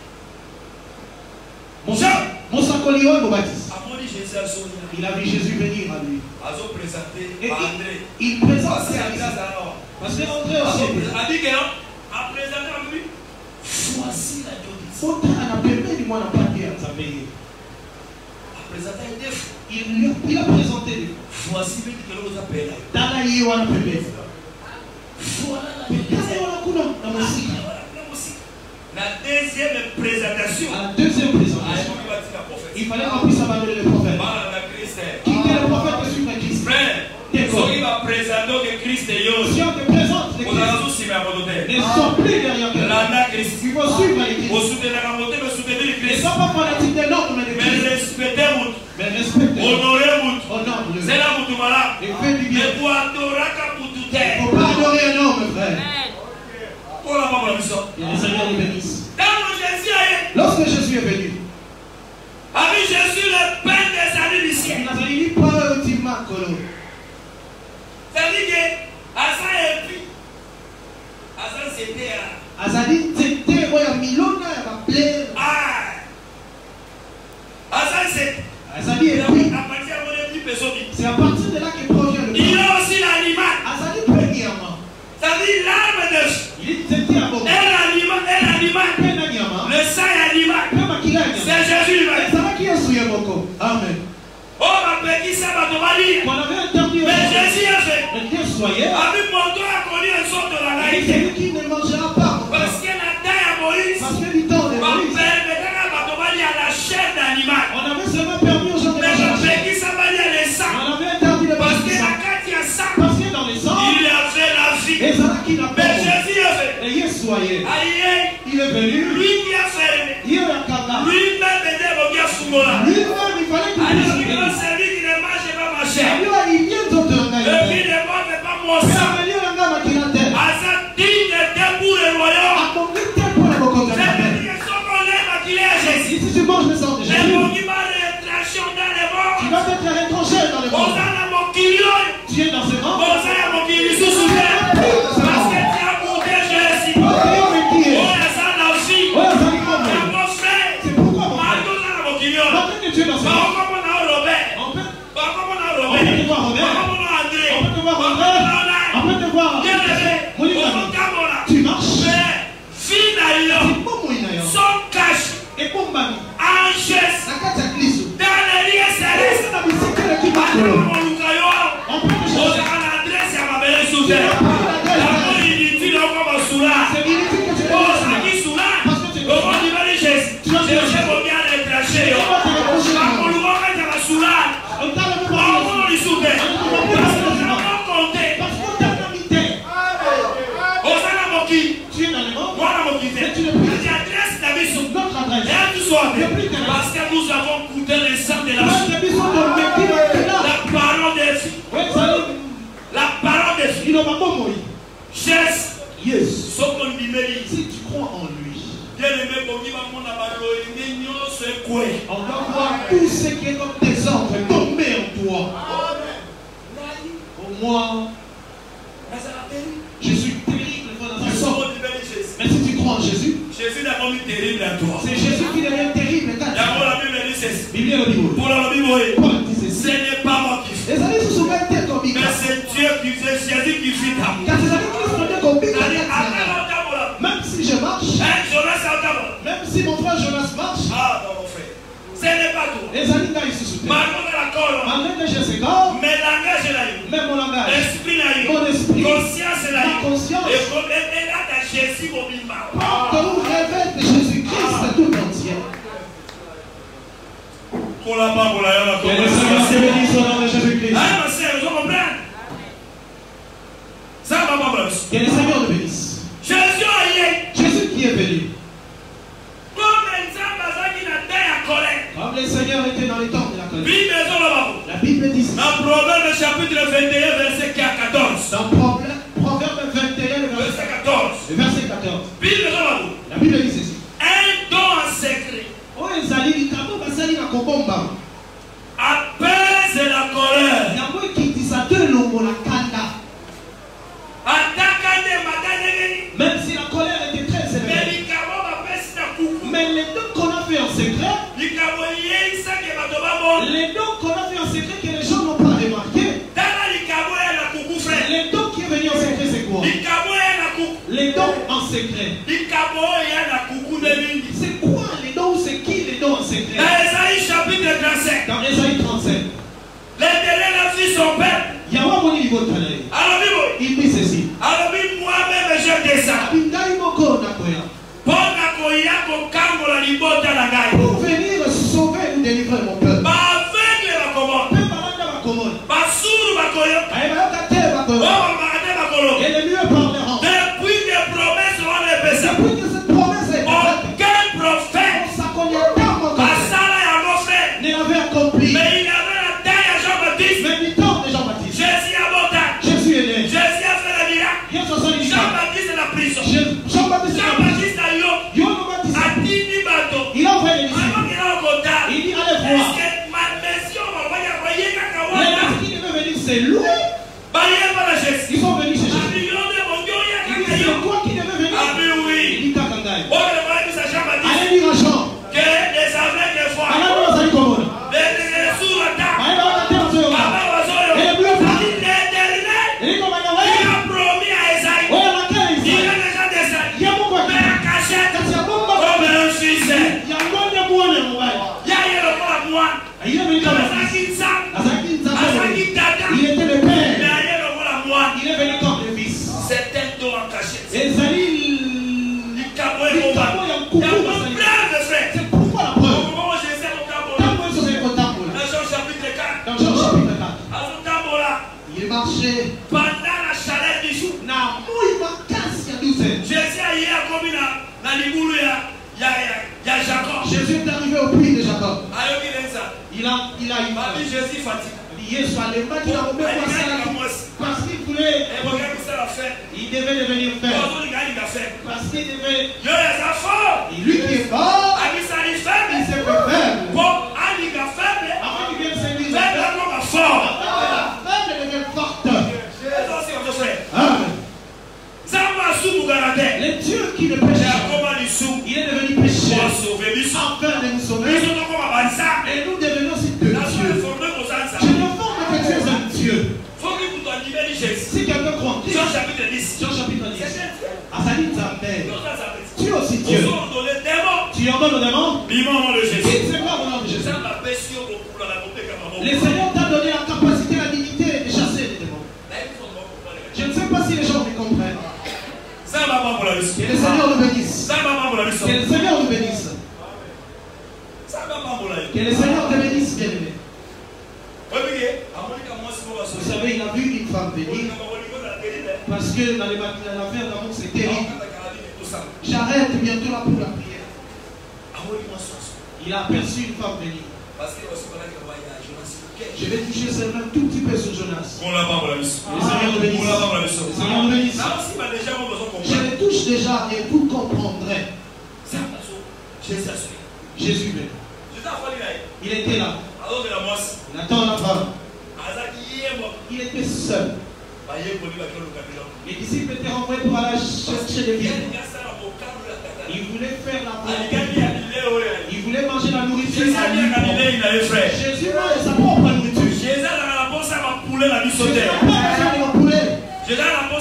il a vu Jésus venir à lui. Et il, il présente à parce que André aussi a dit que a présenté à lui. Voici la Diodis. Il lui a, il a présenté des voici que nous appelons. Voilà la deuxième présentation. À la deuxième présentation, il fallait qu'on puisse abandonner le prophète. Quitter le prophète et suivre Christ. Si on te présente les Christ, ne sont plus derrière Christ. Il faut suivre les Christ. Ne sois pas fanatique de l'autre, mais de Christ. Mais respectez. Honorez-vous. C'est là pour tout malade. Et fais du bien. Il ne faut pas adorer un homme, frère. Et les Seigneurs nous bénissent. Lorsque Jésus est venu, avec Jésus, le Père des années du ciel. Il n'a pas ultimement colon. C'est-à-dire que Asa et puis Asa c'était Azali c'était ouais Milona ya appelé. Ah. Asa c'est Azali et puis c'est à partir de là que provient le. Il a aussi l'animal. Azali premièrement. C'est-à-dire l'âme de il était à bon. Un animal, un animal. Le sang animal. C'est Jésus lui-même. C'est ça qui est souillé beaucoup. Amen. Oh ma petit ça va te dire. Mais Jésus a fait. Mais Dieu soyez. Avec mon doigt a connu un sort de la laïcité. C'est lui qui ne mangera pas. Parce que la taille à Moïse. Parce que du temps de Moïse. À la chair d'animal. On avait seulement permis aux gens de manger. Mais petit ça va dire les sangs. On avait interdit le parce que la carte il y a ça. Parce que dans les sangs. Il a fait la vie. Et ça qui n'a pas. Mais Jésus a fait. Et Dieu soyez. Aïe. Il est venu. Lui qui a fermé. Lui-même était au bien Fumola. Lui-même il fallait qu'il puisse. Alors celui qui ne mange pas ma chair. Il vient d'autres et qui ne mange pas mon sang. Asa digne était pour le royaume. C'est-à-dire que ce qu'on aime à qu'il est Jésus. Si tu manges le sang de Jésus, tu vas être retranché dans les morts. Tu vas être retranché dans les morts. Tu es dans ce monde. Parce que tu as goûté Jésus. Oh, ça n'a aussi. Mon frère. C'est pourquoi mon frère. Maintenant que tu es dans ce monde. On peut te voir Robert. On peut te voir Robert. On peut te voir Robert. On peut te voir. Tu marches. Son cache. Et pour Mami. En chaise. Dans les lieux célestes. On peut te parce que nous avons goûté le sang de la vie. La parole de vie. La parole de vie. Jésus. Yes. Si tu crois en lui, on doit voir tout ce qui est comme des ordres tomber en toi. Pour moi, je suis terrible dans un sort. Mais si tu crois en Jésus, Jésus n'est pas terrible à toi. C'est Jésus qui devient terrible. D'abord la Bible dit ceci. Pour la Bible, ce n'est pas moi qui fais. Mais c'est Dieu qui fait, Jésus qui fait ta vie. Même si je marche, même si mon frère Jonas marche, ah non mon frère, ce n'est pas toi. Malgré que j'ai ce corps, mais langage là, même mon langage, esprit là, mon conscience là. Ta conscience. Et là, t'as Jésus au bimba. Quand vous révèle de Jésus-Christ tout entier. Pour la part, pour la la Que le Seigneur te bénisse au nom de Jésus-Christ. Ah, ma sœur, vous comprenez? Ça va pas mal. Que le Seigneur te bénisse. Jésus est Jésus qui est venu. Comme le Seigneur était dans les temps de la colère. La Bible dit ça. Dans Proverbe chapitre vingt et un, verset quatorze. Dans Proverbe vingt et un, verset quatorze. Le verset quatorze. La Bible dit ceci. Un don en secret apaise la colère. Même si la colère était très élevée. Mais les dons qu'on a fait en secret, les dons qu'on a fait en secret que les gens n'ont pas remarqué. Les dons qui est venu en secret, c'est quoi? Les dons en secret. C'est quoi les dons? C'est qui les dons en secret? Dans Ésaïe chapitre trente-sept. Dans Ésaïe trente-sept. L'Éternel a vu son peuple. Il dit ceci. Moi-même je descends. Pour venir sauver ou délivrer mon peuple. Et les mieux parleront. Depuis des promesses seront répétées. Depuis que cette promesse est aucun prophète ne l'avait accompli. Mais il avait la taille à Jean-Baptiste. Mais du temps de Jean-Baptiste. Jésus a monté. Jésus est né. Jésus a fait la miracle. Jean-Baptiste est la prison. Jean-Baptiste Jean-Baptiste a eu. A dit ni bateau. Il a envoyé les disciples. Il dit allez voir. Est-ce que ma mission va voyer voyer cacahuète? Les qui devaient venir, c'est lui. Ils sont venus chez Jésus. Il dit c'est quoi qui devait venir? Ah oui. Il dit Kakangaï. Allez dire à Jean. Que les aveugles des fois. Allez voir ça comment. Les sourds à table. Allez voir la terre sur Papa was Et les bleus Il a promis à Esaïe. Il a déjà descendu. Mais la cachette. Comme un fils. Il y a le moi. Il est venu comme un fils. Il était le père. Il est venu comme le fils. C'est un don en cachette. Esaïe. C'est pourquoi la preuve. Dans Jean chapitre quatre. Dans Jean chapitre quatre. Il marchait pendant la chaleur du jour. Jésus a commis dans l'Iboulou. Il y a Jacob. Jésus est arrivé au puits de Jacob. Il a, il a eu. Jésus fatigué. Parce qu'il voulait. Il devait devenir faible. Parce qu'il devait. Et lui qui est fort. Il s'est fait faible. Avant qu'il vienne se dire fort. La faible devient forte. Les dieux qui ne pêchent pas. Il est devenu pécheur. Afin de nous sauver. Et nous devenons si deux dieux. Je ne forme que tu es un Dieu. Si quelqu'un croit en Christ, Jean chapitre dix. Jean chapitre dix. Azali Nzambe. Tu es aussi Dieu. Tu ordonnes le démon. Si c'est quoi au nom de Jésus? Le Seigneur t'a donné la capacité, la dignité de chasser les démons. Je ne sais pas si les gens me comprennent. Que le Seigneur nous bénisse. Que le Seigneur nous bénisse. Que le Seigneur te bénisse, bien-aimé. Vous savez, il a vu une femme venir. Parce que dans l'affaire d'amour, c'est terrible. J'arrête bientôt là pour la prière. Il a aperçu une femme venir. Je vais toucher seulement un tout petit peu sur Jonas. Le Seigneur nous bénisse. Le Seigneur nous bénisse. Je les touche déjà et vous comprendrez. Jésus même. Il était là. Il attend la femme. Il était seul. Les disciples étaient renvoyés pour aller chercher des vivres. Il voulait faire la volonté. Il voulait manger la nourriture. Jésus mange sa propre nourriture. Jésus n'a pas besoin de poulet. Jésus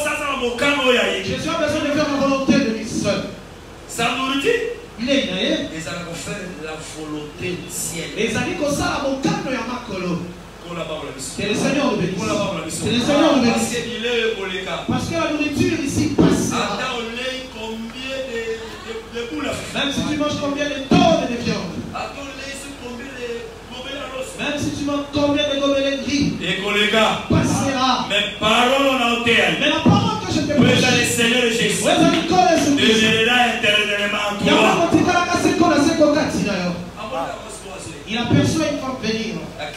a besoin de faire la volonté de lui seul. Sa nourriture. Il est inaïe. Les amis vont faire la volonté du ciel. Les amis comme ça, la montagne ya makolo. Que le Seigneur nous bénisse. Que le Seigneur nous bénisse. Parce que la nourriture ici passera. Même si tu manges combien de tonnes de viande. Même si tu manges combien de gobelets gris. Passera. Mais parole on a Mais la parole que je te prêche. le Seigneur Jésus. Deviendra éternellement en toi. Il aperçoit une femme venir.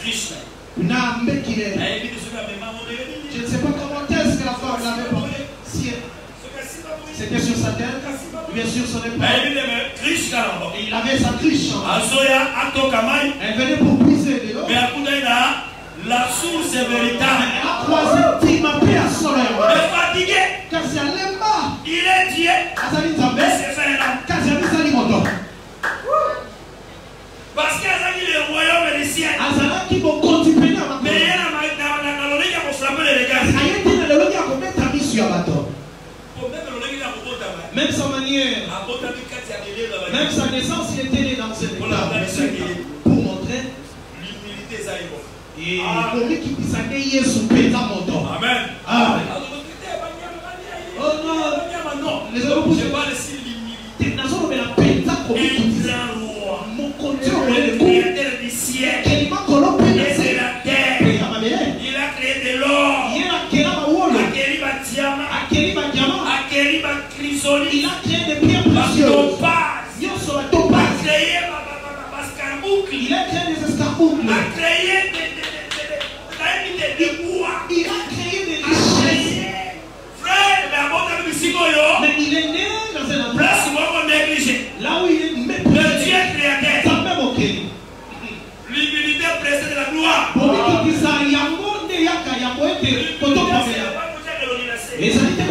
Je ne sais pas comment est-ce que la femme l'avait porté. Si c'était sur sa tête, bien sûr son épaule. Il avait sa cruche. Elle venait pour puiser de l'eau. La source est véritable. Elle a croisé Timothy à son œuvre. Le fatigué. Car c'est Lemba. Il est Dieu. Mais c'est fait un homme. Car c'est Azali Moto. Parce que Azali le royaume des cieux. Azala qui vont continuer à mais il y a la logique pour frapper les regards. Il y a une logique pour mettre un sur un bateau. Même sa manière. Même sa naissance, il était né dans cette état. Pour montrer l'humilité zaïbo. Et pour lui qui puisse accueillir son pétard montant. Amen. Amen. Oh non. Les autres pour je parle ici l'humilité. Nous avons la pétard pour lui. Mon conducteur est le créateur du ciel. Et de la terre. Il a créé de l'or. Il a créé ma wall. Acquéri ma diamant. Acquéri ma diamant. Acquéri ma chrysolite. Il a créé des pierres précieuses. Il a créé ma escarboucle. Il a créé des escarboucles. Il a créé des bois. Il a créé des richesses. Frère, mais il est né dans un endroit là où il est méprisé. Le Dieu créateur. L'humilité précède la gloire. Et ça dit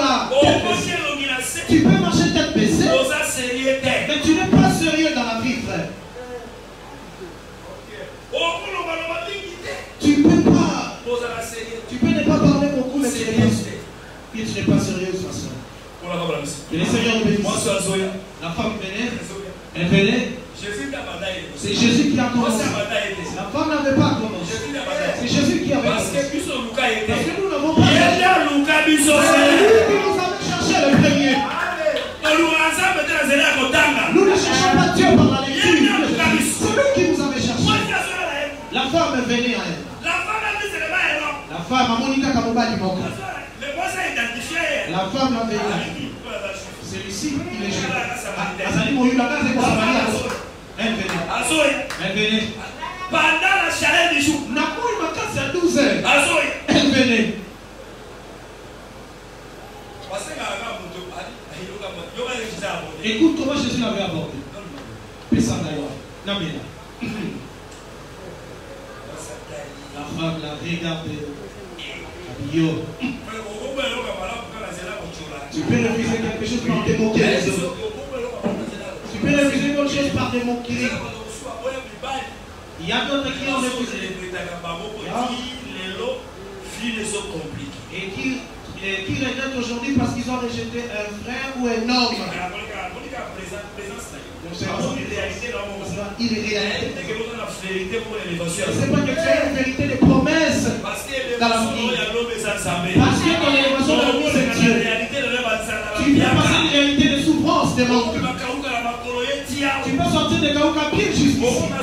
que tu peux marcher tête baissée, mais tu n'es pas sérieux dans la vie, frère. Tu peux pas. Tu peux ne pas parler beaucoup, mais tu n'es pas sérieux. Tu n'es pas sérieux, de toute façon. Que les seigneurs nous bénissent. La femme venait. Elle venait. C'est Jésus qui a commencé. La femme n'avait pas commencé. C'est Jésus qui avait commencé. Parce que nous n'avons pas. C'est lui qui nous avait cherché le premier. Nous ne cherchons pas Dieu par la lecture. C'est lui qui nous avait cherché. La femme venait à elle. La femme a Monica Kamobali Moka. La femme l'avait dit. Celui-ci, il est jeune. Azali Moyula, c'est quoi ça? Elle venait. Elle venait. Pendant la chaleur du jour. À douze heures. Elle venait. Écoute comment Jésus l'avait abordé. La femme l'a regardé. Yo. Tu peux refuser quelque chose par te moquer les autres. Tu peux refuser quelque chose par te moquer. Il y a d'autres qui ont refusé. Et qui, et qui regrettent aujourd'hui parce qu'ils ont rejeté un frère ou un homme. Il est réalité. C'est pas que tu as une vérité de promesses dans la vie. Parce que dans l'élévation de la vie, c'est Dieu. Tu peux passer une réalité de souffrance, de manque. Tu peux sortir de Kaouka pied jusqu'ici.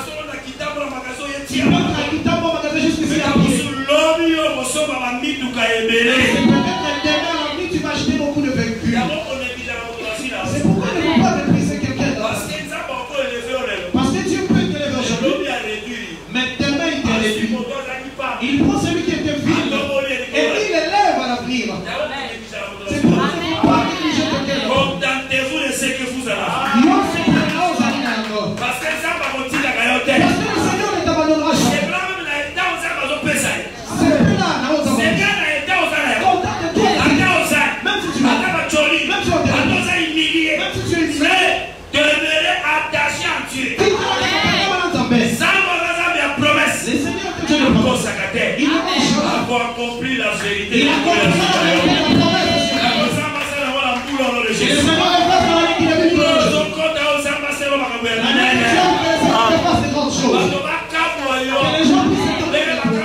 Tu peux quitter mon magasin jusqu'ici à pied. C'est peut-être demain à la nuit, tu vas acheter beaucoup de véhicules. C'est pourquoi il ne faut pas mépriser quelqu'un d'autre. Parce que Dieu peut te lever aujourd'hui. Mais demain, il te réduit. Il prend celui qui était vide et il l'élève à l'avenir. C'est pourquoi il ne faut pas négliger quelqu'un d'autre. Contentez-vous de ce que vous avez. Parce que le Seigneur ne t'abandonnera jamais. C'est là, contente-toi. Même si tu es même si on te même si tu es humilié, demeurez attaché en Dieu. Le Seigneur que Dieu nous pose à terre. Il a accompli la vérité. Il a accompli la vérité.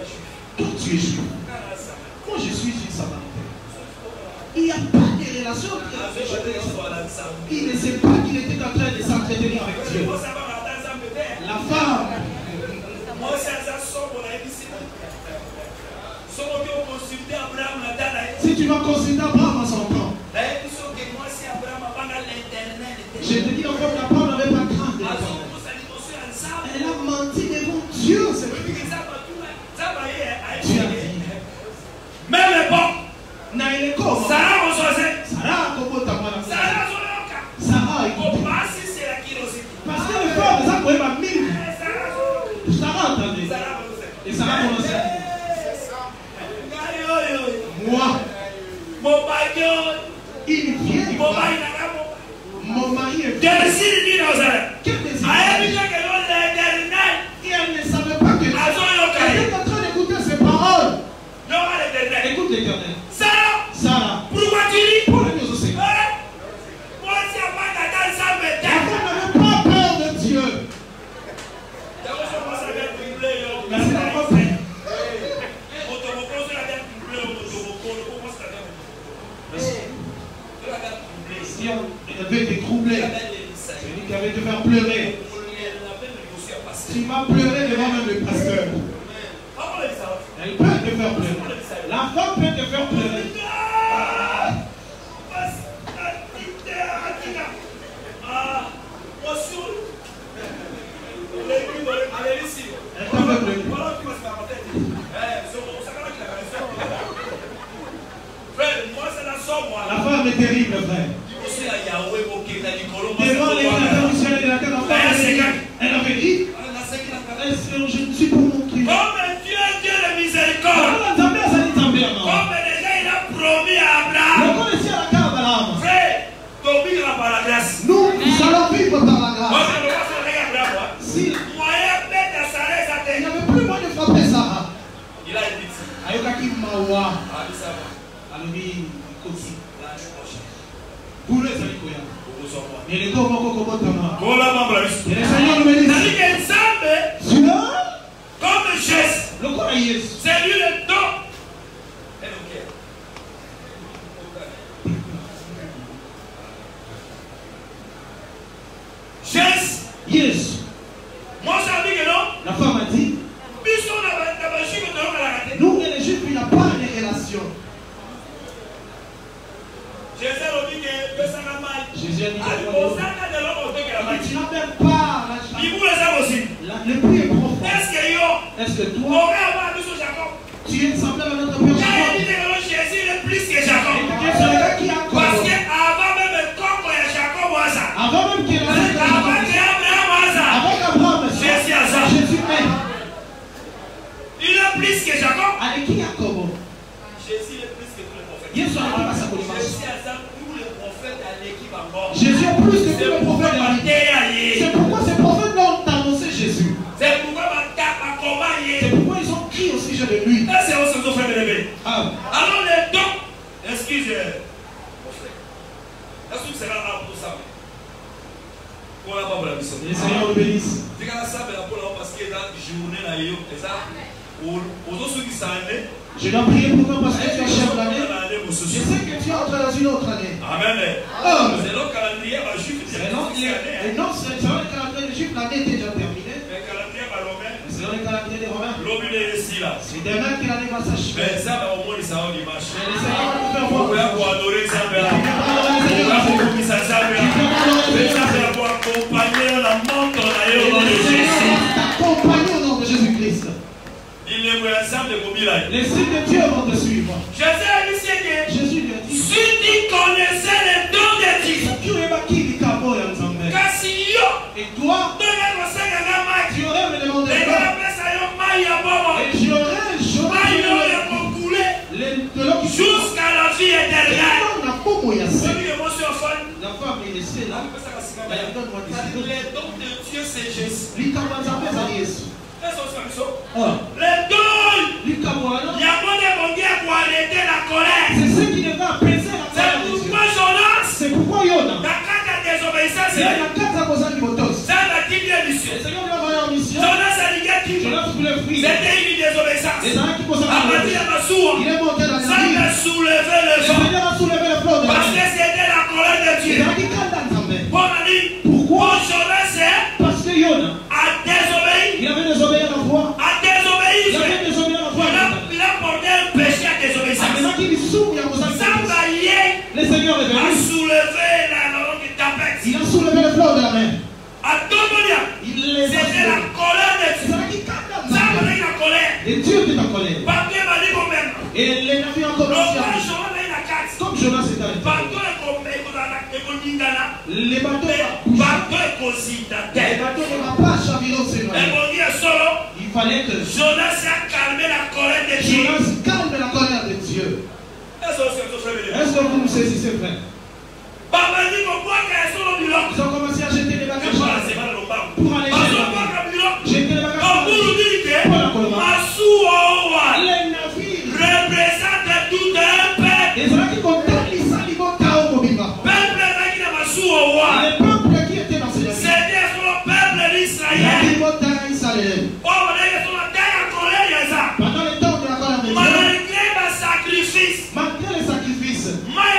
Toi, tu es juif. Moi, je suis une samaritaine. Il n'y a pas de relation. Il ne sait pas qu'il était en train de s'entretenir avec Dieu. La femme. Si tu vas consulter Abraham à son temps, je te dis encore qu'Abraham n'avait pas crainte de l'éternel. Elle a menti devant Dieu. Dieu a dit. Même l'époque, Sarah, Sarah, parce que les femmes, ça pouvait pas mille. Sarah entendait. Et Sarah commençait à dire, moi, il vient, mon mari est venu. Quel désir? Et elle ne savait pas que Dieu était en train d'écouter ses paroles. Écoute l'éternel. Sarah, pourquoi tu dis? pour les nous aussi. Elle n'avait pas peur de Dieu. Mais c'est la propre. Si elle avait été troublée, c'est lui qui avait te faire pleurer. Tu m'as pleuré devant même le pasteur. Elle peut te faire pleurer. La femme peut te faire pleurer. Elle t'a fait pleurer. La femme est terrible, frère. Devant les créateurs du ciel et de la terre, elle avait dit, je ne suis pour mon Dieu. Comme Dieu est Dieu de miséricorde. Comme déjà il a promis à Abraham. Frère, nous, nous allons vivre par la grâce. Si il n'y avait plus moyen de frapper Sarah, il a dit. Ayokaki Mawa, Alobi Kosi, pour les Alikoya. Mais les corps vont commenter. Et les Seigneurs nous bénissent. Dieu, comme Jésus, le corps est Jésus. c'est lui le don. Jésus. Yes. Moi, ça dit que non. La femme a dit, nous et les Juifs, il n'y a pas de relation. Jésus a dit, tu n'as même pas la, le prix est profond. Est-ce que toi, tu es semblable à notre Père Jacob? Jésus est plus que Jacob. Parce que avant même le corps de Jacob, avant même qu'il ait avant qu'Abraham, Jésus est Jésus est. Il est plus que Jacob. Avec qui Jacob? Jésus est plus que tous les prophètes. Jésus est Jésus est plus que tous les prophètes. C'est pourquoi ces prophètes l'ont annoncé Jésus. C'est pourquoi C'est pourquoi ils ont crié au sujet de lui. C'est aussi ce frère de ah. Alors les dons, excusez, est-ce que c'est là pour ça? Les Seigneurs nous bénissent. Je dois prier pour toi parce que tu es chef d'année. Je sais que tu es entré dans une autre année. Amen. C'est le calendrier juif. Et non, c'est le calendrier juif, l'année est déjà terminée. C'est le calendrier des Romains. C'est demain que l'année va s'achever. Mais les Seigneurs vont nous faire voir. Accompagner au nom de Jésus-Christ. Les signes de Dieu vont te suivre. Jésus lui a dit, si tu connaissais les dons de Dieu, et toi, tu aurais me demandé et j'aurais jusqu'à la vie éternelle. La femme est laissée là. Les dons de Dieu, c'est Jésus. Les dons, il y a moyen pour arrêter la colère. c'est ce qui devrait apaiser la C'est colère de Dieu. pourquoi Jonas, C'est pourquoi Yona, dans la désobéissance, il y a quatre opposants qui motos. ça a dit bien mission. Le Seigneur lui a envoyé en mission. Jonas a dit Jonas voulait fuir. c'était une désobéissance. reconnaissance. Il est monté dans Ça les a soulevé le vent. Parce que c'était la colère de Dieu. Pourquoi Jonas Parce que Yona a désobéi. Il avait désobéi à la voix. A désobéi. Il avait désobéi à la voix. Il a, il a porté un péché à désobéissance. Le Seigneur est A venu. soulevé la langue de tapette. Il a soulevé le flot de la mer. A Domonia. Il les C'était la a colère de Dieu. Ça a donné la colère. Et Dieu est en colère. Papier m'a dit moi-même. Et les navires ont commencé à... Comme Jonas est arrêté. Les bateaux les bateaux ne vont pas chavirer au Seigneur. Il fallait que Jonas a calmé la colère de Dieu. Jonas calme la colère de Dieu. Est-ce que vous me saisissez, frère? Ils ont commencé à jeter les bagages pour aller jeter les bagages. Les navires représentent tout un peuple. les gens qui comptaient les salimons Tao Mobiba. Peuple qui n'a pas sous au roi. Les peuples qui étaient dans ces navires. C'était sur le peuple d'Israël. Oh, on est sur la terre à colère, il y a ça. Pendant le temps de la colère de Dieu, Malgré le sacrifice, malgré les sacrifices,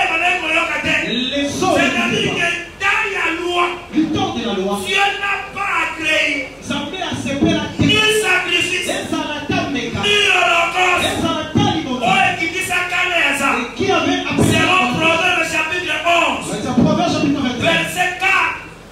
les sauts, c'est-à-dire que dans la loi, du temps de la loi, Dieu n'a pas créé Zambé a séparé la ni terre. sacrifice, Et ça n'a pas méga. ni holocauste. Et ça n'a pas libéré. Oh, et qui dit ça, calme ça. Et qui avait appelé Selon Proverbe chapitre onze, c'est un proverbe chapitre vingt-et-un. verset quatre.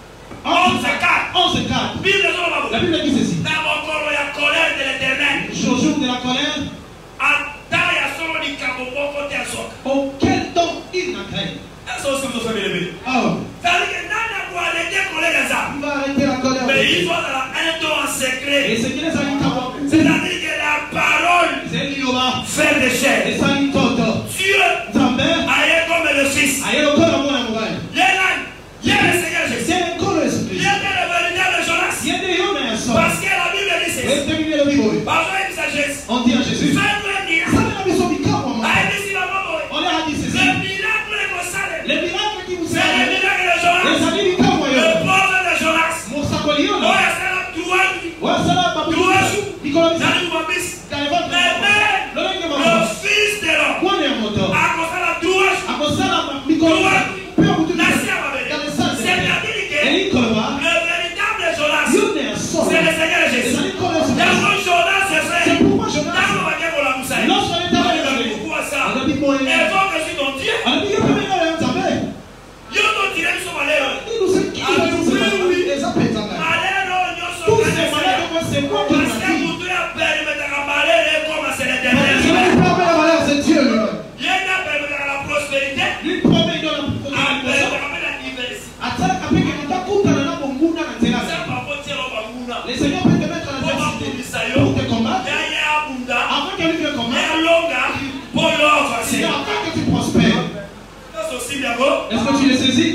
onze et quatre. onze et quatre. Bible de La Bible dit ceci. dans mon corps, il y a colère de l'éternel. Au jour de la colère, Attends, il y a solo du cabot côté à soi. auquel don il n'a créé. Est-ce que vous avez levé? Oh, C'est-à-dire que dans la voie, les deux collègues, ça. il va arrêter la colère. Mais il faut avoir un don en Et secret. ce qui les a dit avant, C'est-à-dire que la parole c'est l'Ioba. fait des Et chair. ça, il toto. Dieu Zambé, a eu comme le Fils. aïe, le corps à mon amour. Il y a il y a le Seigneur Jésus. C'est un corps Il y esprit. a le véritable Jonas. Il y a des hommes et un sort. Parce que la Bible dit Et ceci. c'est lui le vivant. Par exemple, il s'agisse. On dit à Jésus, Fais-le ça miracle. n'a pas besoin de corps, maman. Ah, il dit si la maman. On leur a dit ceci. Le miracle est comme ça. Les miracles qui vous C'est le servent, miracle de les Jonas. amis du corps, moi, Le pauvre de Jonas. mon sacolion, Oh, là. c'est la douane. Ouais, ça là, papa. Nicolas, Dans le Mabis. dans les ventes, Mais même le mec de le maman. Fils de l'homme. Quoi, les motos? À cause de la douane. À cause de ça, là, Nicolas, peu à bout de La temps. science va venir. Dans les salles, C'est la vérité. et Nicolas, Le véritable Jonas. il y en a un sort. C'est le Seigneur Les Jésus. amis, Nicolas, Il y a un Jonas, c'est c'est frère. pourquoi je Dans le baguette pour la moussaille. lorsqu'on est arrivé dans les Pourquoi ça? on a dit, bon, il Et est. donc, je suis ton Dieu. On a dit, il y a pas de mal, ça va. Yo non tiré sur malheur. Il nous a qui nous a dit, c'est pas les appels, ça va. Malheur non, yo Tous sont ces malades, moi, c'est moi qui Parce nous que a dit. vous devez permettre à malheur et comme c'est Parce que l'éternel. celui qui permet la malheur, c'est Dieu, lui. Il y a un permettre à la prospérité. Lui promet de la À permettre à la diversité. Atala kapeke nitakutana na bonguna na Ça terrasse. va pas tirer au Baguna. Le Seigneur peut te mettre en Pour adversité ma pour te combattre. Derrière Abunda. Avant que lui te Mais combattre, longa. Pour l'offre. c'est avant que tu prospères. Ça c'est aussi bien beau. Est-ce que tu le saisis?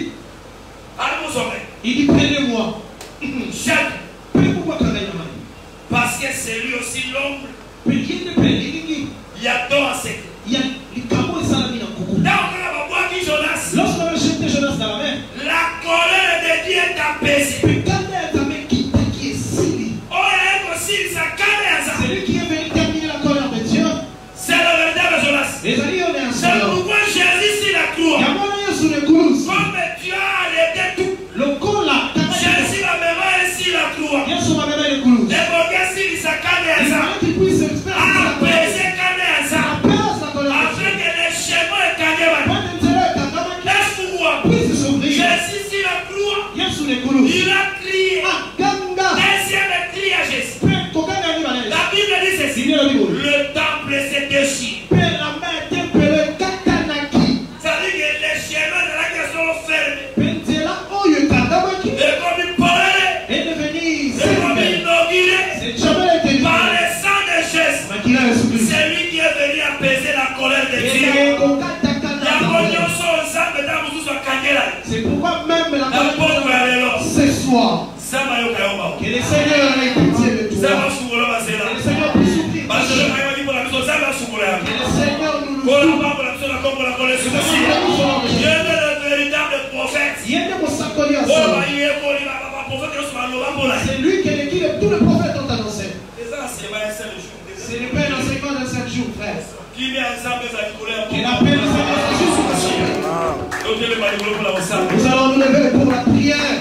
Allez vous oreilles. Il dit prenez-moi. Chaque. Prenez-moi quand même. Parce que c'est lui aussi l'ombre. Prenez de peine. Il dit Il y a deux à secret. il y a les camo et salami dans le coucou. Donc, on va voir qui Jonas. Lorsqu'on a jeté Jonas dans la mer, La colère de Dieu est apaisée. le calvaire est ta main qui qui est sili. Oh, il y a aussi sa colère. C'est lui qui est venu terminer la colère de Dieu. C'est le véritable Jonas. Les amis, on est C'est ensemble. pourquoi Jésus sur la croix. Il y a mon œil sur le coulouse. Comme Dieu a arrêté tout. Le col là, Jésus la mémoire est sur la croix. il y a sur ma main le coulouse. Et pour que si sa Il colère, fallait qu'il puisse exprimer la colère. apaiser colère, Apaise la colère. afin que les chemins et carrières Pas d'intérêt, quand même, laisse-moi. puisse s'ouvrir. Jésus sur la croix. Il y a sur les coulouse. Il a crié. Ah, Ganga. Deuxième cri à Jésus. Père, coca gagne la neige. La Bible dit ceci. Il y a la Bible. Le temple s'est déchiré. Père, la main tempérée, kakanaki. Ça veut dire que les chemins de la guerre sont fermés. Pentela, oyo, kadamaki. Et comme il parlait, Et devenir et comme il c'est inauguré, C'est jamais été dit. par le sang de Jésus, Makila est soufflé. c'est lui qui est venu apaiser la colère de Et Dieu. il y a coca Il y a takana. nyonso nzambe ntango mosusu akangela C'est pourquoi même la na mpongo ya lelo ce soir, nzambe ayoka yo bao que le Seigneur ait pitié de nzambe toi. asungola Que bazela le Seigneur puisse souffrir. bazelo mayebaki mpo na biso nzambe asungola yango Que le Seigneur nous le mpona souffre. pambola biso na kombo na kolo yesu kristo yende le véritable prophète Il y a des mossakoli à oyo ça. bayekoli baprofete nyonso baloba mpola ye C'est lui qui est qui tous les prophètes ont annoncé. eza na seba ya sele jour C'est le Père dans ce jour, frère. Que la paix de sa grâce soit sur ta chair. Nous allons nous lever pour la prière.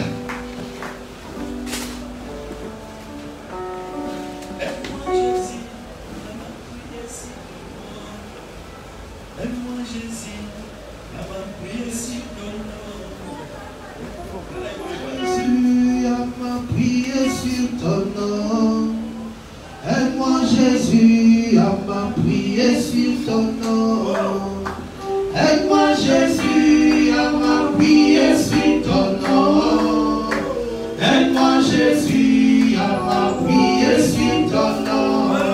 Aide-moi Jésus à m'appuyer sur ton nom. Aide-moi Jésus à m'appuyer sur ton nom. Aide-moi Jésus à m'appuyer sur ton nom.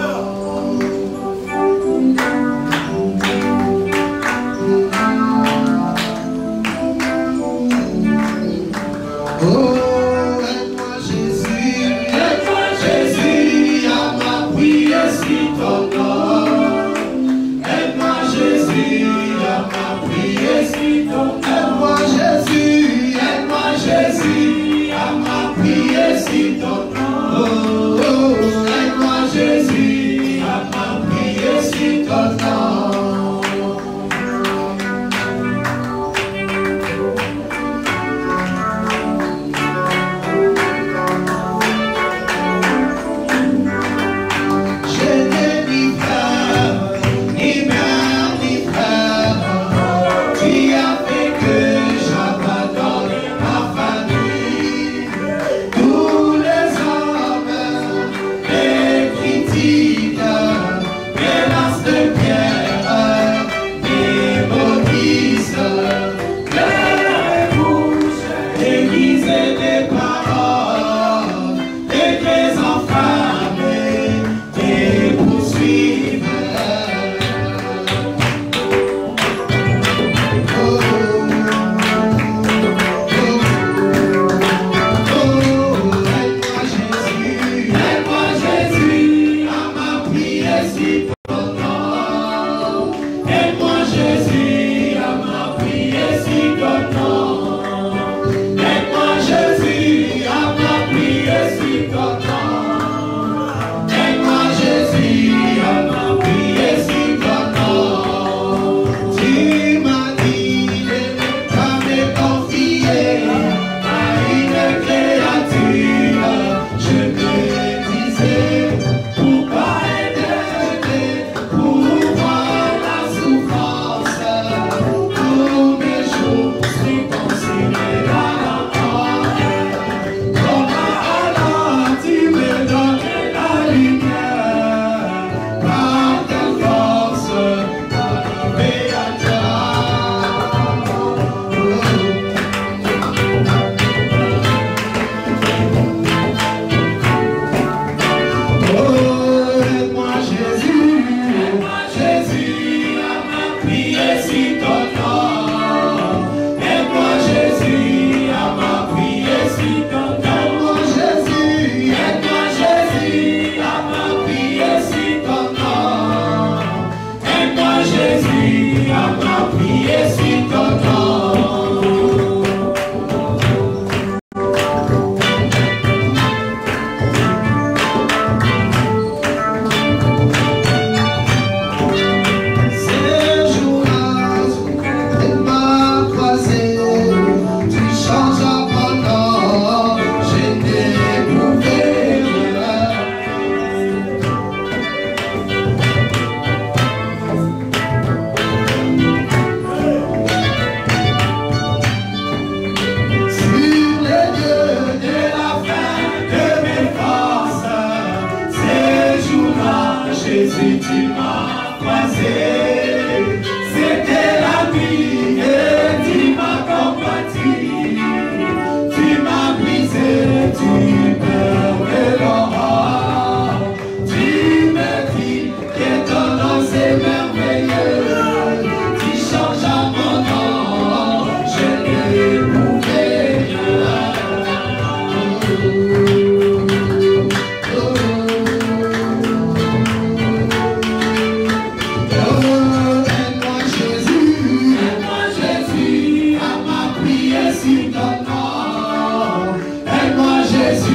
Oh.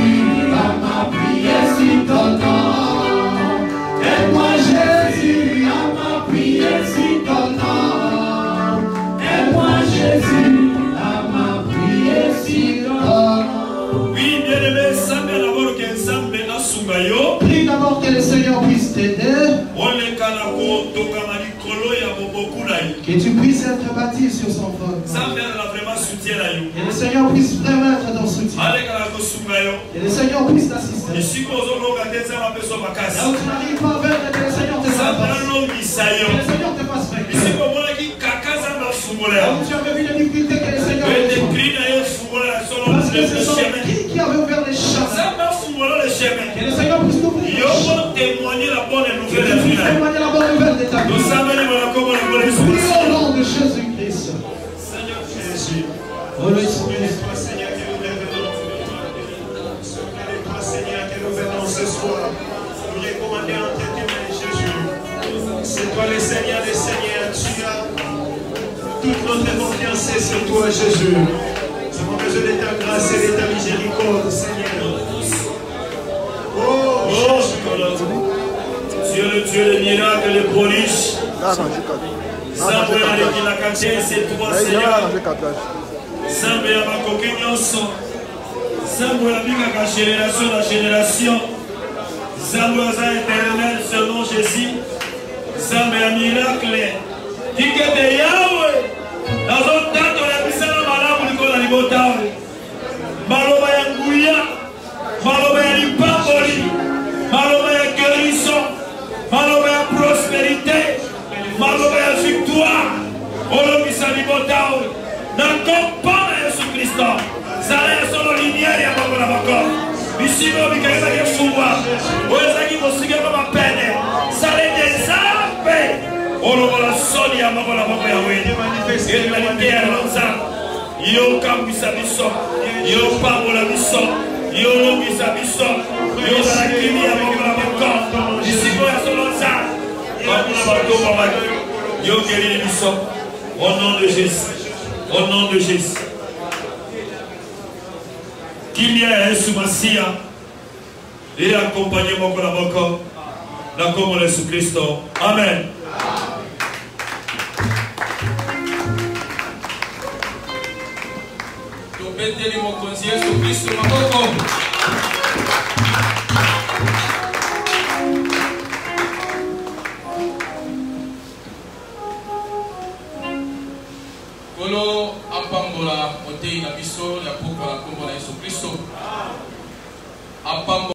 Jésus, à Que tu puisses être bâti sur son trône. Et le Seigneur puisse vraiment être ton soutien. Et le Seigneur puisse t'assister. Là où tu n'arrives pas à faire, que le Seigneur te fasse. Que le Seigneur te fasse vainqueur. Là où tu avais vu les difficultés, que le Seigneur te fasse. Parce que ce sont qui qui avait ouvert les chemins. Que le Seigneur puisse t'ouvrir. Témoigner la bonne nouvelle de témoigner la bonne nouvelle de ta vie. Nous au nom de Jésus-Christ. Seigneur Jésus. Oh le Seigneur. Toi Seigneur que nous révélons. Toi Seigneur que nous venons ce soir. Nous recommander entre tes mains Jésus. C'est toi le Seigneur des Seigneurs. Tu as toute notre confiance sur toi Jésus. Nous avons besoin de ta grâce et de ta miséricorde Seigneur. Oh, oh Dieu le Dieu des miracles, des prodiges. Zambe aleki la kantie c'est toi Seigneur. Zambe ya makoki nyonso. Zambe ya bika génération la génération. Zambe aza éternel selon Jésus. Zambe ya miracle. Kikete yawe. Nazo tato la bisala malamu liko na libota. Maloba ya nguya. Maloba ya lipapoli. Maloba ya guérison. Maloba ya prospérité. Maloba ya victoire. Olobisa libotao. Nakompa na Yesu Kristo. Zala ya solo liniere ya bako na bako. Bisino bikaisa ya fumwa. Weza ki mosige kama pene. Zala ya zape. Olobola soni ya bako na bako ya wene. Humanité ya lanza. Yo kambisa biso. Yo pamola biso. Yo lobisa biso. Yo zala kini ya bako na bako. Bisino ya solo za. Yo guéris les bisons. Au nom de Jésus. Au nom de Jésus. Qu'il y ait un soumassia et accompagner mon collaborateur. La commune de Jésus-Christ. Amen. Kolo apambola otei na biso ya poko la kombo na Yesu Kristo. Apambola